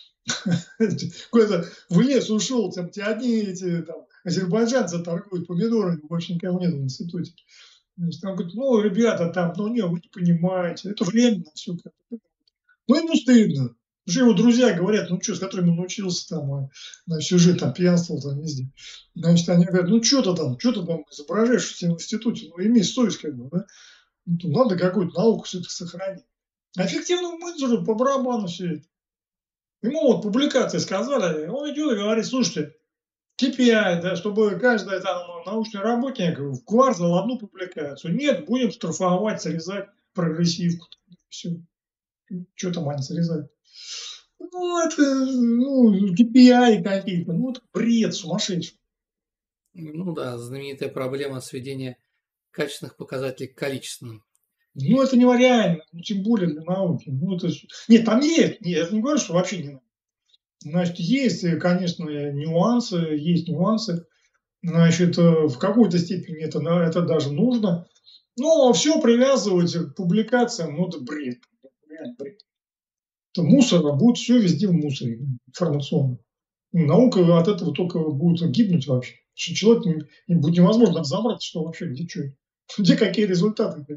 куда-то в лес ушел, там те одни эти там азербайджанцы торгуют помидорами, больше никого нет в институте. Значит, там говорят, ну, ребята, там, ну, не, вы не понимаете, это временно все. Ну, ему стыдно. Потому что его друзья говорят, ну, что, с которыми он учился там, а, на всю жизнь там пьянствовал там везде. Значит, они говорят, ну, что ты там, что ты там изображаешь в институте, ну, имей совесть, как бы, да. Ну, надо какую-то науку все-таки сохранить. А эффективному менеджеру по барабану все это. Ему вот публикации сказали, он идет и говорит, слушайте, кей пи ай, да, чтобы каждый там научный работник в квартал одну публикацию. Нет, будем штрафовать, срезать прогрессивку. Все. Что там они срезают? Ну, это, ну, кей пи ай какие-то, ну, это бред сумасшедший. Ну да, знаменитая проблема сведения качественных показателей к количественным. Ну, это нереально, ну, тем более для науки. Ну, это... Нет, там есть, нет, я не говорю, что вообще не надо. Значит, есть, конечно, нюансы, есть нюансы. Значит, в какой-то степени это, это даже нужно. Но все привязывать к публикациям, ну, это бред. Реально бред. Это мусор, а будет все везде в мусоре информационном. Наука от этого только будет гибнуть вообще. Что человек не, не будет невозможно разобраться, что вообще, где что, где какие результаты.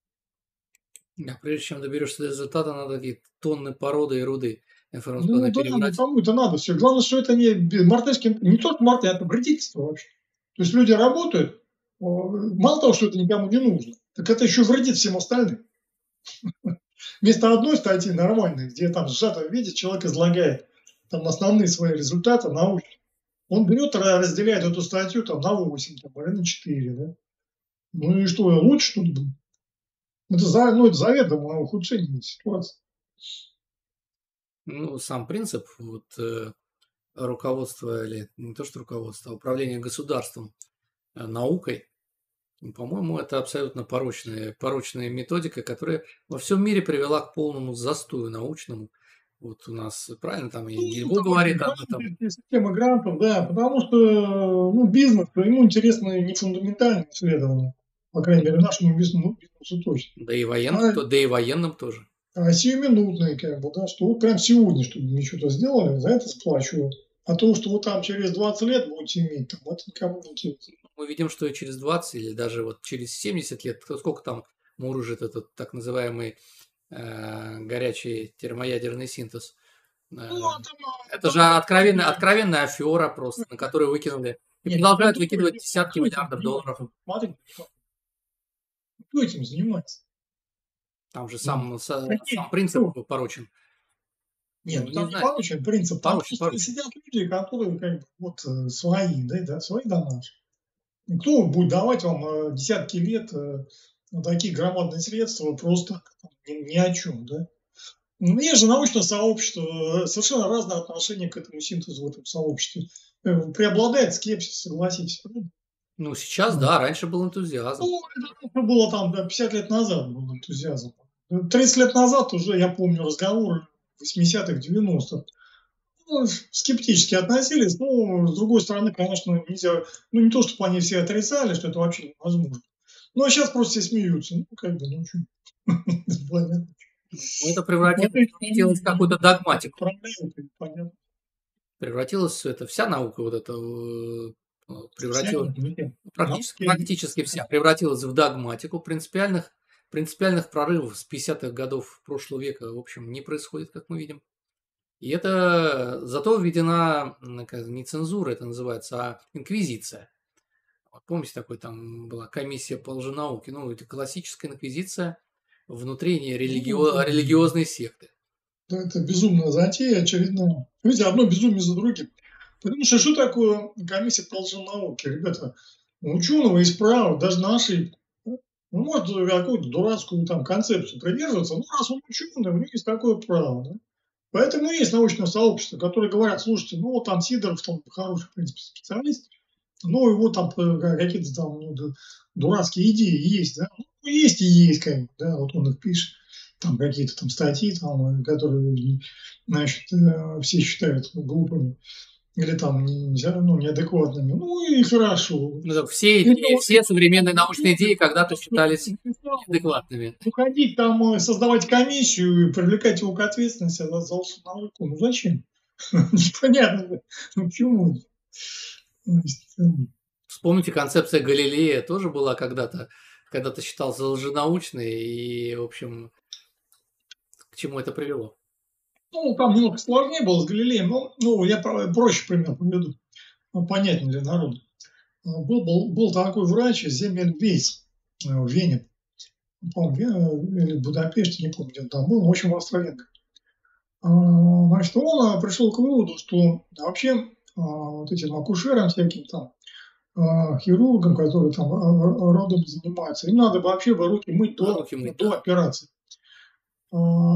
Да, прежде чем доберешься до результата, надо какие-то тонны породы и руды Ну информационной да, перебрать. кому это надо все. Главное, что это не мартышки, не только марты, а это вредительство вообще. То есть люди работают, мало того, что это никому не нужно, так это еще вредит всем остальным. Вместо одной статьи нормальной, где там в сжатом виде человек излагает там основные свои результаты научные, он берет и разделяет эту статью там на восемь там, или на четыре. Да? Ну и что, лучше что-то будет? Это, за, ну, это заведомо ухудшение ситуации. Ну, сам принцип вот, э, руководства, или не то что руководства, а управления государством, э, наукой, ну, по-моему, это абсолютно порочная, порочная методика, которая во всем мире привела к полному застою научному. Вот у нас, правильно, там и Ну, Гильбо там очень говорит об этом. грантовые системы грантов, да, потому что ну, бизнес, ему интересны не фундаментальные исследования, по крайней мере, нашему бизнесу, бизнесу точно, Да и военным, а, то- да и военным тоже. а сиюминутные, как бы, да, что вот прям сегодня, чтобы мы что-то сделали, за это сплачивают. А то, что вы там через двадцать лет будете иметь, там, это никому не интересно. Мы видим, что и через двадцать или даже вот через семьдесят лет, кто- сколько там мурыжит этот так называемый э, горячий термоядерный синтез. Э, Ну, а там, это там, же откровенная, откровенная афера просто, на которую выкинули. И нет, продолжают кто выкидывать этим, десятки кто этим миллиардов долларов. занимается? Смотрите, кто этим занимается? Там же Ну, сам, са- какие? сам принцип Кто? порочен. Нет, Ну, ну не там не знаю, порочен принцип, там порочен, просто порочен. сидят люди, которые как бы вот э, свои, да, да, свои да наши. И кто будет давать вам э, десятки лет э, на такие громадные средства просто там, ни, ни о чем, да? Ну, есть же научное сообщество, э, совершенно разное отношение к этому синтезу в этом сообществе. Э, Преобладает скепсис, согласитесь. Правда? Ну, сейчас, Ну, да, раньше был энтузиазм. ну, это было там да, пятьдесят лет назад был энтузиазм. тридцать лет назад уже, я помню, разговоры восьмидесятых, девяностых. Ну, скептически относились, но, с другой стороны, конечно, нельзя, ну, не то, чтобы они все отрицали, что это вообще невозможно. Ну, а сейчас просто все смеются. Ну, как бы, ну, что, понятно. Ну, это превратилось, Смотреть, превратилось в какую-то догматику. управляют, и понятно. Превратилось все это, вся наука вот эта э, Вся превратилась, нет, не те. практически, Науки, практически вся превратилась в догматику. Принципиальных, принципиальных прорывов с пятидесятых годов прошлого века, в общем, не происходит, как мы видим. И это зато введена м, как не цензура, это называется, а инквизиция. Вот помните, такой там была комиссия по лженауке, ну, это классическая инквизиция внутри ну, религио- религиозной секты. да, это безумная затея очередная. Видите, одно безумие за другим. Потому что что такое комиссия по лженауке? Ребята, у ученого есть право, даже на ошибку. Да? Он может какую-то дурацкую там концепцию придерживаться, но раз он ученый, у него есть такое право. Да? Поэтому и есть научное сообщество, которое говорят, слушайте, ну вот там Сидоров, там хороший, в принципе, специалист, но его там э, какие-то там ну, да, дурацкие идеи есть, да, ну, есть и есть, как бы, да, вот он их пишет, там какие-то там статьи, там, э, которые, значит, э, все считают глупыми или там не, не- ну, неадекватными, ну и хорошо. Ну, так все Это идеи, вот все современные научные идеи когда-то считались написал, неадекватными. уходить там, э, создавать комиссию и привлекать его к ответственности за за науку, ну зачем? Непонятно, ну почему? То есть, э, Вспомните, концепция Галилея тоже была когда-то, когда-то считалась лженаучной, и, в общем, к чему это привело? Ну, там немного сложнее было с Галилеем, но ну, я про- проще пример приведу, ну, понятнее для народа. А, Был, был, был такой врач Земельвейс э, в Вене, по-моему, Ве- или в Будапеште, не помню, где он там был, но очень востребован. А, Значит, он а, пришел к выводу, что вообще а, вот этим акушерам всяким там, а, хирургам, которые там а, а, родом занимаются, им надо вообще бы руки мыть до, Руки мыть, до да. операции. А,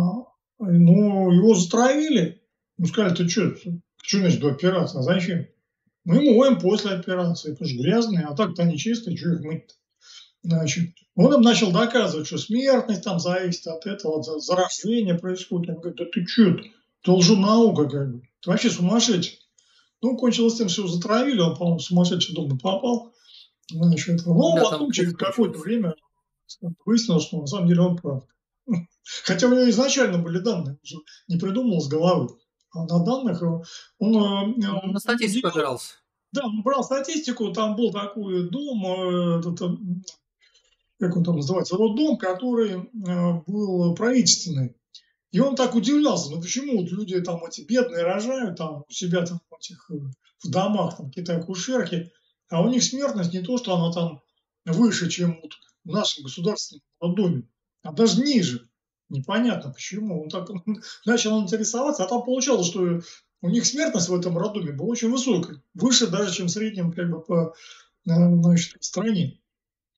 Ну, его затравили. Ну, сказали, ты что, что значит до операции? А зачем? Мы моем после операции, потому что грязные, а так-то они чистые, что их мыть-то? Значит, он им начал доказывать, что смертность там зависит от этого, от заражения происходит. Он говорит, да ты что, это лженаука, как бы. Ты вообще сумасшедший. Ну, кончилось тем, что его затравили, он, по-моему, в сумасшедший дом и попал. Значит, ну, Да, там потом, плохо через какое-то кончилось. время, выяснилось, что на самом деле он прав. Хотя у него изначально были данные, он же не придумал с головы. А на данных э, он, э, Он на он статистику делал, опирался. да, он брал статистику, там был такой дом, э, этот, э, как он там называется, роддом, который э, был правительственный. И он так удивлялся, ну почему вот люди там эти бедные рожают там у себя там этих, э, в домах, там какие-то акушерки, а у них смертность не то, что она там выше, чем вот в нашем государственном роддоме, а даже ниже. Непонятно почему. Он так начал интересоваться, а там получалось, что у них смертность в этом роддоме была очень высокая, выше даже, чем в среднем как бы по э, значит, стране.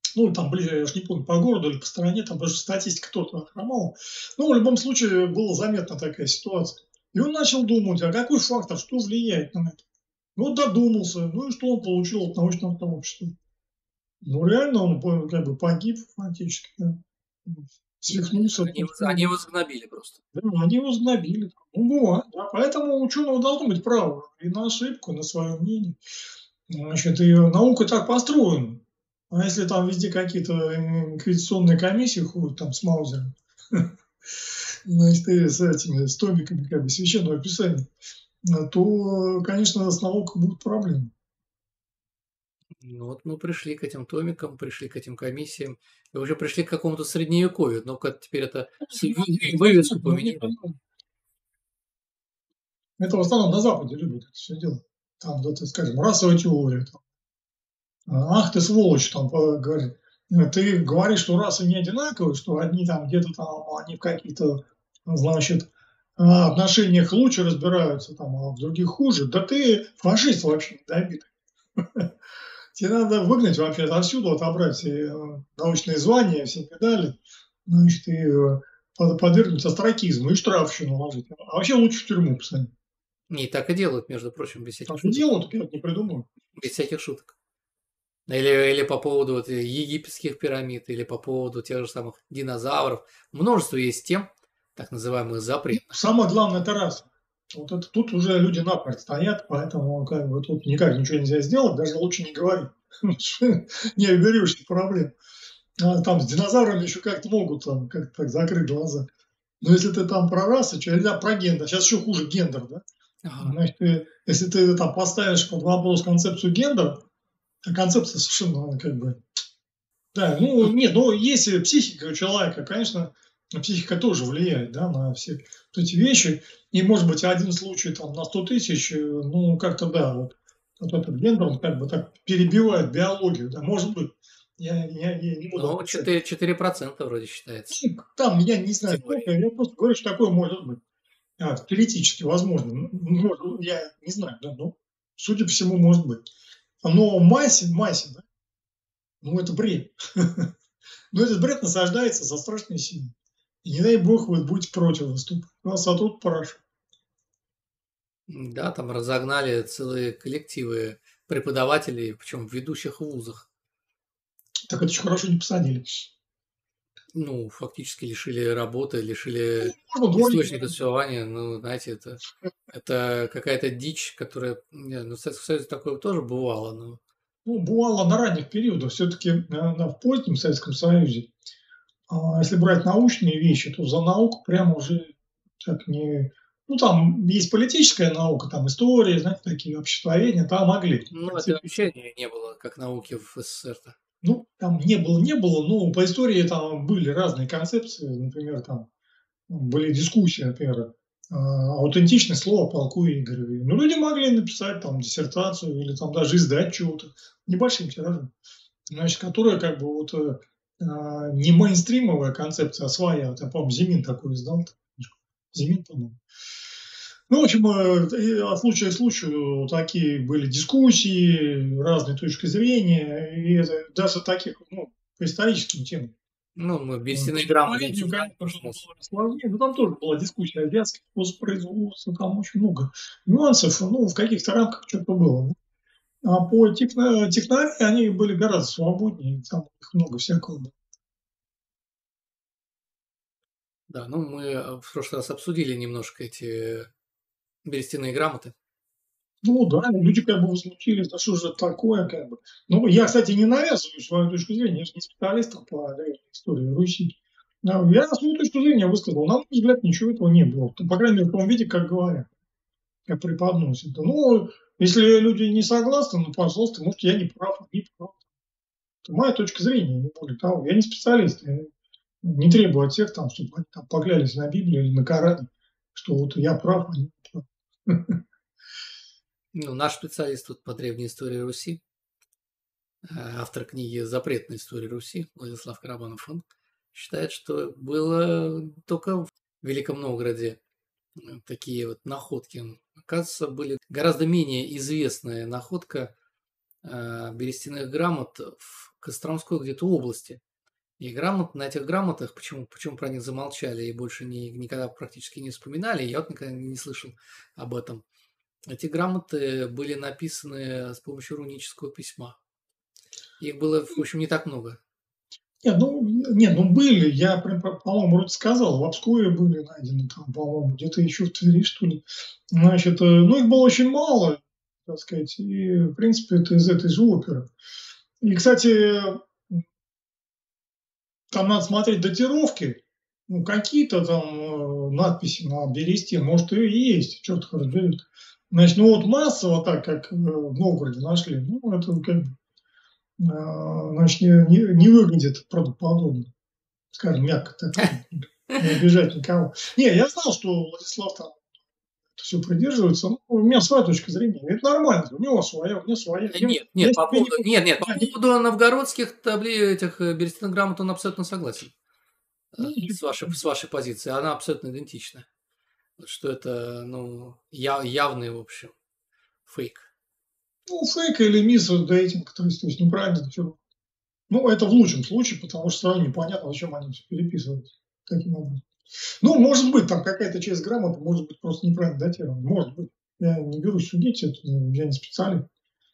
Ну, там, блин, я уж не помню, по городу или по стране, там даже статистика кто-то хромала. Ну, в любом случае, была заметна такая ситуация. И он начал думать, а какой фактор, что влияет на это? Ну, додумался, ну и что он получил от научного сообщества? Ну, реально он как бы погиб фактически, да. Свихнулся. Они, они его загнобили просто. Да, они его загнобили. Ну, бывает, да. Поэтому у ученого должно быть право и на ошибку, и на свое мнение. Значит, и наука так построена. А если там везде какие-то инквизиционные комиссии ходят там с Маузером, значит, и с этими, с томиками как бы священного писания, то, конечно, с наукой будут проблемы. Ну вот мы пришли к этим томикам, пришли к этим комиссиям, и уже пришли к какому-то средневековью. Ну-ка теперь это все вы- вывеску поменяли. Это в основном на Западе любят это все делать. Там, да, так скажем, расовая теория. Там. Ах ты сволочь, там говорит. Ты говоришь, что расы не одинаковые, что одни там где-то там, они в каких-то, значит, отношениях лучше разбираются, там, а в других хуже. Да ты фашист вообще недобитый. Тебе надо выгнать вообще отовсюду, отобрать все научные звания, все медали, значит, и подвергнуть остракизму, и штраф еще наложить. А вообще лучше в тюрьму посадить. И так и делают, между прочим, без всяких Так и шуток. делают, я не придумаю. Без всяких шуток. Или, или по поводу вот египетских пирамид, или по поводу тех же самых динозавров. Множество есть тем, так называемых запретных. Самое главное – это раса. Вот это тут уже люди напрочь стоят, поэтому как бы тут никак ничего нельзя сделать, даже лучше не говорить. Не оберешься проблем. А там с динозаврами еще как-то могут там как-то так закрыть глаза. Но если ты там про расы, что нельзя про гендер, сейчас еще хуже гендер, да? Ага. Значит, ты, если ты там поставишь под вопрос концепцию гендера, а концепция совершенно как бы... Да, ну нет, ну если психика у человека, конечно, психика тоже влияет, да, на все вот эти вещи. И может быть один случай там на сто тысяч, ну как-то да, вот, вот этот гендер, он как бы так перебивает биологию, да, может быть. Я, я, я не буду Ну, отрицать. четыре процента вроде считается. Ну, там, я не знаю, сколько, я просто говорю, что такое может быть. А, теоретически возможно. Ну, может, я не знаю, да, но судя по всему, может быть. Но массе, массе, да, ну это бред. Но этот бред насаждается за страшные силы. И не дай бог вы будете против выступать. Вас сотрут парашу. Да, там разогнали целые коллективы преподавателей, причем в ведущих вузах. Так это еще хорошо не посадили. Ну, фактически лишили работы, лишили Ну, можно источника двойник. существования. Ну, знаете, это, это какая-то дичь, которая... Не, ну, в Советском Союзе такое тоже бывало, но... Ну, бывало на ранних периодах. Все-таки в позднем Советском Союзе, а если брать научные вещи, то за науку прямо уже так не... Ну, там есть политическая наука, там история, знаете, такие обществоведения, там могли. Ну, это вообще не, не было как науки в СССР-то. Ну, там не было, не было, но по истории там были разные концепции, например, там были дискуссии, например, аутентичность слова полку Игореве. Ну, люди могли написать там диссертацию или там даже издать чего-то небольшим тиражом, значит, которая как бы вот а, не мейнстримовая концепция, а своя. Вот я, по-моему, Зимин такой издал. Зимин, по-моему. Ну, в общем, от случая к случаю такие были дискуссии, разные точки зрения, и это даже таких, ну, по историческим темам. Ну, мы без Вот. стенограммы По видим. конечно, что было сложнее, но там тоже была дискуссия азиатских воспроизводства, там очень много нюансов, ну, в каких-то рамках что-то было. А по техно, технологии они были гораздо свободнее, там их много всякого было. Да, ну мы в прошлый раз обсудили немножко эти берестяные грамоты. Ну да, люди как бы возмутились, а что же это такое, как бы. Ну, я, кстати, не навязываю свою точку зрения, я же не специалист по древней истории Руси. Я свою точку зрения высказал. На мой взгляд, ничего этого не было. По крайней мере, в том виде, как говорят, как преподносят. Ну, если люди не согласны, ну, пожалуйста, может, я не прав, не прав. Это моя точка зрения, не более того. Я не специалист, я не требую от всех, там, чтобы они там поклялись на Библию или на Коране, что вот я прав, а они не прав. Ну, наш специалист тут по древней истории Руси, автор книги «Запретная история Руси» Владислав Карабанов, он считает, что было только в Великом Новгороде такие вот находки. Оказывается, были гораздо менее известная находка берестяных грамот в Костромской где-то области. И грамот, на этих грамотах, почему, почему про них замолчали и больше ни, никогда практически не вспоминали, я вот никогда не слышал об этом. Эти грамоты были написаны с помощью рунического письма. Их было, в общем, не так много. Нет, ну, нет, ну были, я, по-моему, вроде сказал, в Обскуре были найдены, там, по-моему, где-то еще в Твери, что ли. Значит, ну, их было очень мало, так сказать, и, в принципе, это из этой же оперы. И, кстати, там надо смотреть датировки, ну, какие-то там надписи на бересте, может, и есть, черт их разберет. Значит, ну, вот массово так, как в Новгороде нашли, ну, это как бы, значит, не, не, не выглядит правдоподобно, скажем, мягко так, не обижать никого. Не, я знал, что Владислав там все придерживается, но у меня своя точка зрения. Это нормально, у него своя, у меня своя. Нет, нет, по поводу, не... нет, нет, по поводу новгородских таблиц, этих берестяных грамот он абсолютно согласен. Ну, с, вашей, с вашей позиции. Она абсолютно идентична. Что это, ну, я, явный, в общем, фейк. Ну, фейк или мисс-дейтинг, то есть, то есть неправильно. Ну, это в лучшем случае, потому что сразу непонятно, зачем они все переписывают таким образом. Ну, может быть, там какая-то часть грамоты может быть просто неправильно датирована. Может быть. Я не берусь судить, это, я не специалист.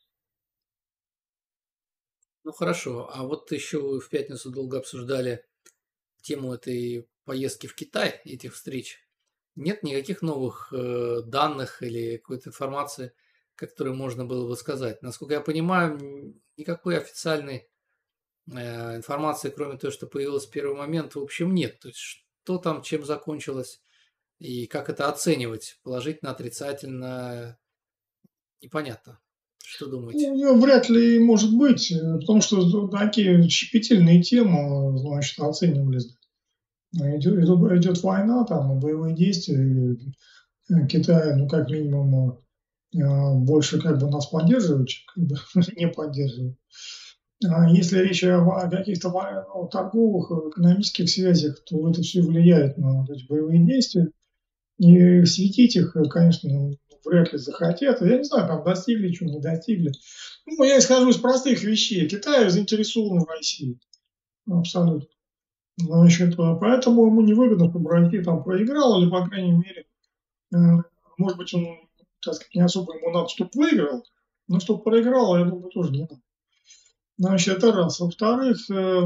Ну, хорошо. А вот еще вы в пятницу долго обсуждали тему этой поездки в Китай, этих встреч. Нет никаких новых э, данных или какой-то информации, которую можно было бы сказать. Насколько я понимаю, никакой официальной э, информации, кроме того, что появилась в первый момент, в общем, нет. То есть, что там, чем закончилось, и как это оценивать, положительно, отрицательно, непонятно. Что думаете? Ну, вряд ли может быть, потому что такие щепетильные темы, значит, оценивались. Идет, идет, идет война, там, боевые действия, Китай, ну, как минимум, больше как бы нас поддерживает, чем как бы не поддерживает. А если речь о каких-то ну, торговых, экономических связях, то это все влияет на вот эти боевые действия. И светить их, конечно, вряд ли захотят. Я не знаю, там достигли, чего не достигли. Ну, я исхожу из простых вещей. Китай заинтересован в России. Абсолютно. Значит, поэтому ему невыгодно, чтобы Россия там проиграла, или, по крайней мере, может быть, он, так сказать, не особо ему надо, чтобы выиграл, но чтобы проиграл, я думаю, тоже не надо. Значит, это раз. Во-вторых,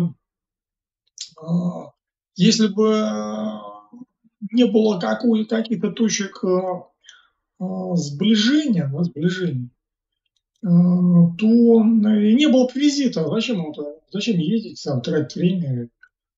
если бы не было какой, каких-то точек сближения, да, сближения, то и не было бы визита. Зачем, это, зачем ездить, там, тратить время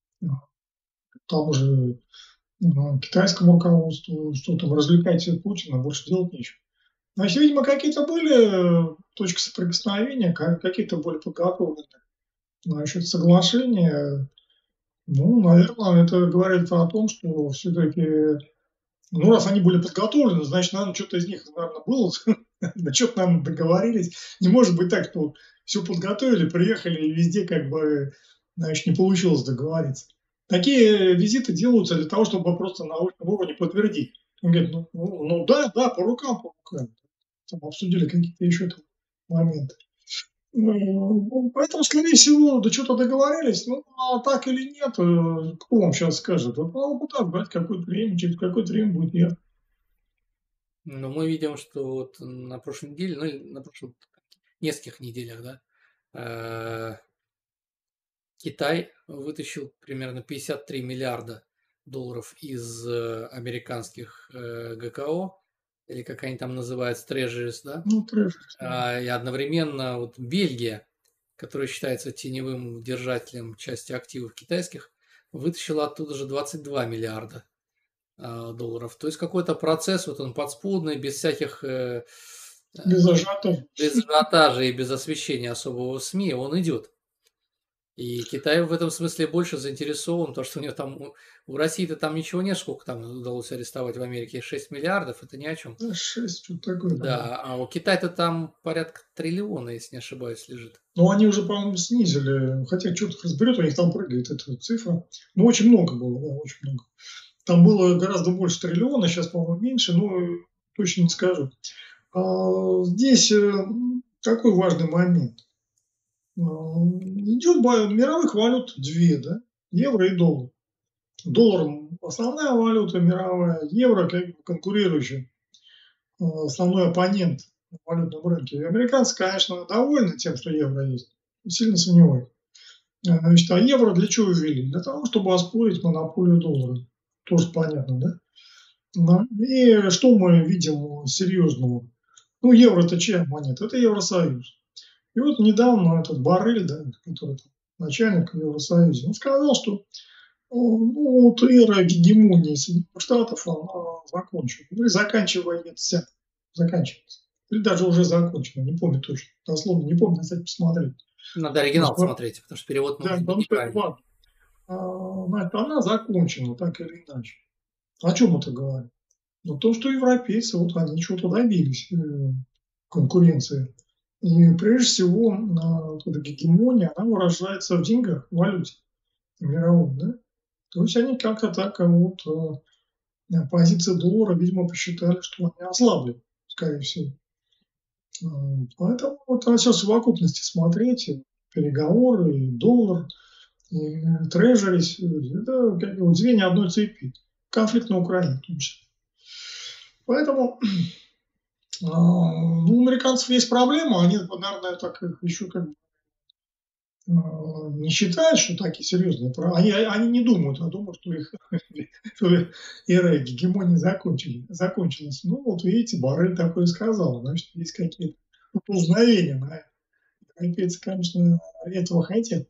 тому же китайскому руководству, что там развлекать Путина, больше делать нечего. Значит, видимо, какие-то были точки соприкосновения, какие-то были подготовлены. Значит, соглашения, ну, наверное, это говорит о том, что все-таки, ну, раз они были подготовлены, значит, наверное, что-то из них, наверное, было, на что-то, наверное, договорились. Не может быть так, что все подготовили, приехали, и везде как бы, значит, не получилось договориться. Такие визиты делаются для того, чтобы просто на уровне подтвердить. Он говорит, ну, ну, ну да, да, по рукам, по рукам. Там обсудили какие-то еще там моменты. Поэтому, скорее всего, до чего-то договорились. Ну, а так или нет, кто вам сейчас скажет? Вот надо подождать какое-то время, через какое-то время будет ехать. Но мы видим, что вот на прошлой неделе, ну, на прошлых нескольких неделях, да, Китай вытащил примерно пятьдесят три миллиарда долларов из американских ГКО, или как они там называются, трежерис, да? Ну, трежерис. И одновременно вот Бельгия, которая считается теневым держателем части активов китайских, вытащила оттуда же двадцать два миллиарда долларов. То есть какой-то процесс, вот он подспудный, без всяких... Без ажиотажа. Без ажиотажа и без освещения особого в СМИ он идет. И Китай в этом смысле больше заинтересован, потому что у него там, у России-то там ничего нет, сколько там удалось арестовать в Америке, шесть миллиардов, это ни о чем. шесть, что-то такое. Да, а у Китая-то там порядка триллиона, если не ошибаюсь, лежит. Ну, они уже, по-моему, снизили, хотя черт их разберет, у них там прыгает эта цифра. Ну, очень много было, да, очень много. Там было гораздо больше триллиона, сейчас, по-моему, меньше, но точно не скажу. А здесь такой важный момент. идет мировых валют две, да, евро и доллар. Доллар основная валюта мировая, евро как конкурирующий основной оппонент на валютном рынке. Американцы, конечно, довольны тем, что евро есть, сильно сомневаюсь. Значит, а евро для чего ввели? Для того, чтобы оспорить монополию доллара. Тоже понятно, да? И что мы видим серьезного? Ну, евро-то чья монета? Это Евросоюз. И вот недавно этот Боррель, да, который начальник Евросоюза, он сказал, что ну, вот эра гегемонии Соединенных Штатов она закончена. Ну и заканчивается. Заканчивается. Или даже уже закончена, не помню точно. Дословно не помню, кстати, посмотреть. Надо оригинал Потому, смотреть, потому что перевод да, может быть неправильный. А, она закончена, так или иначе. О чем это говорит? Ну, то, что европейцы, вот они чего-то добились э, конкуренции. И прежде всего, вот эта гегемония, она выражается в деньгах, в валюте мировой, да? То есть они как-то так вот э, позиции доллара, видимо, посчитали, что они ослабли, скорее всего. Поэтому вот все в совокупности смотреть, переговоры, и доллар, и трежерис, это как бы звенья одной цепи. Конфликт на Украине в том числе. Поэтому ну, у американцев есть проблема, они, наверное, так еще как бы не считают, что такие серьезные проблемы. Они, они не думают, а думают, что их эра гегемонии закончили, закончилась. Ну, вот видите, Боррель такое сказал, значит, есть какие-то узнавения на это. Европейцы, конечно, этого хотят.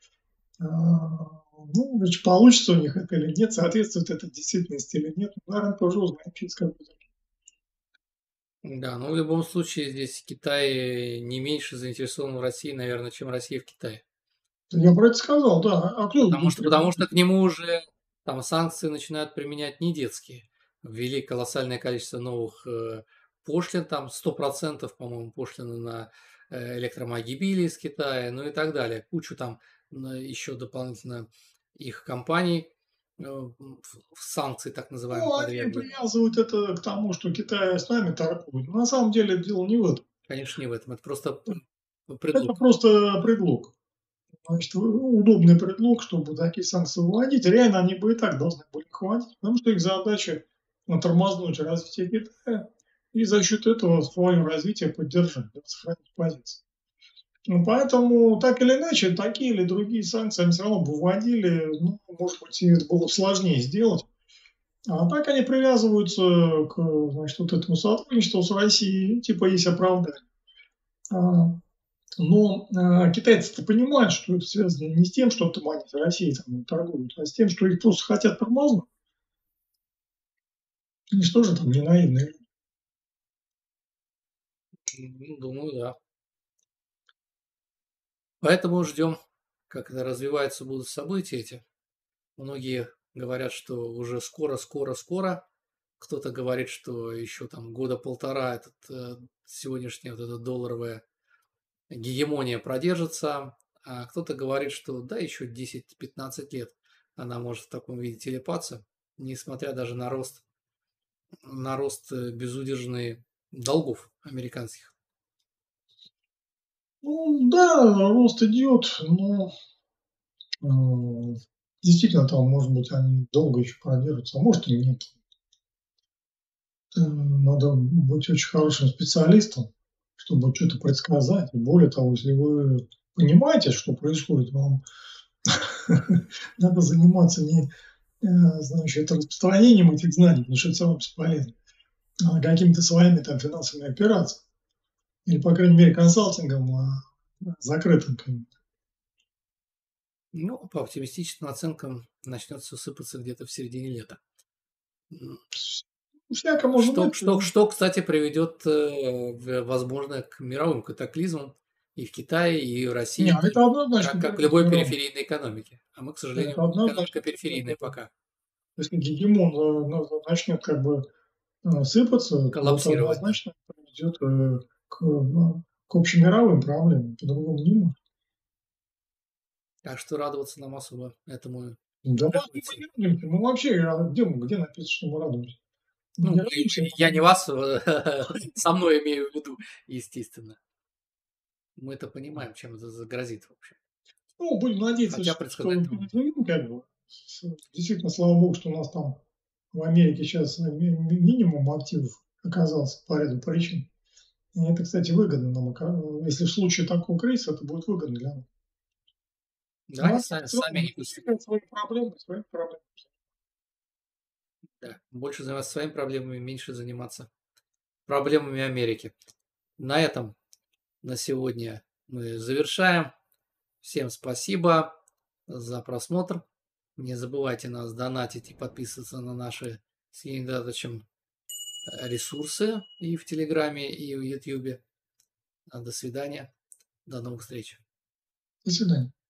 Ну, значит, получится у них это или нет, соответствует это действительности или нет, ну, наверное, тоже узнаем через какое-то время. Да, ну в любом случае здесь Китай не меньше заинтересован в России, наверное, чем Россия в Китае. Я про это сказал, да. А кто потому что, потому что к нему уже там санкции начинают применять не детские. Ввели колоссальное количество новых э, пошлин, там сто процентов, по-моему, пошлины на э, электромобили из Китая, ну и так далее. Кучу там э, еще дополнительно их компаний э, в санкции так называемые Ну, они подвергли. привязывают это к тому, что Китай с нами торгует. Но на самом деле дело не в этом. Конечно, не в этом. Это просто Это предлог. просто предлог. Значит, удобный предлог, чтобы такие санкции вводить. Реально они бы и так должны были хватить, потому что их задача тормознуть развитие Китая и за счет этого свое развитие поддержать, сохранить позиции. Ну, поэтому, так или иначе, такие или другие санкции они все равно бы вводили. Ну, может быть, это было сложнее сделать. А так они привязываются к, значит, вот этому сотрудничеству с Россией, типа есть оправдание. Но э, китайцы-то понимают, что это связано не с тем, что там они с Россией там торгуют, а с тем, что их просто хотят тормознуть. Они что же там не наивные? Думаю, да. Поэтому ждем, как это развиваются будут события эти. Многие говорят, что уже скоро, скоро, скоро. Кто-то говорит, что еще там года полтора этот э, сегодняшняя вот эта долларовая гегемония продержится, а кто-то говорит, что да, еще десять-пятнадцать лет она может в таком виде телепаться, несмотря даже на рост, на рост безудержных долгов американских. Ну да, рост идет, но э, действительно там, может быть, они долго еще продержатся, а может и нет. Надо быть очень хорошим специалистом, чтобы что-то предсказать. И более того, если вы понимаете, что происходит, вам надо заниматься не значит, распространением этих знаний, потому что это самое бесполезно, а какими-то своими там финансовыми операциями. Или, по крайней мере, консалтингом а, закрытым. Ну, по оптимистичным оценкам начнет все сыпаться где-то в середине лета. Всяко может что, быть. Что, что, кстати, приведет, возможно, к мировым катаклизмам и в Китае, и в России, Нет, это однозначно, как, как в любой периферийной экономике. А мы, к сожалению, экономика периферийная пока. Если гегемон начнет как бы сыпаться, то это однозначно приведет к, ну, к общемировым проблемам, по-другому не может. Так что радоваться нам особо этому. Да, мы вообще, где, где написано, что мы радуемся? Ну, я, я не вас, со мной имею в виду, естественно. Мы-то понимаем, чем это загрозит, в общем. Ну, будем надеяться, Хотя что предсказать трудно. ну, как бы, действительно, слава богу, что у нас там в Америке сейчас минимум активов оказался по ряду причин. И это, кстати, выгодно нам. Если в случае такого кризиса, это будет выгодно для нас. Да, они сами, сами и пусть. Свои проблемы, свои проблемы. Да, больше заниматься своими проблемами, меньше заниматься проблемами Америки. На этом на сегодня мы завершаем. Всем спасибо за просмотр. Не забывайте нас донатить и подписываться на наши с Енидатовичем ресурсы и в Телеграме, и в Ютьюбе. До свидания. До новых встреч. До свидания.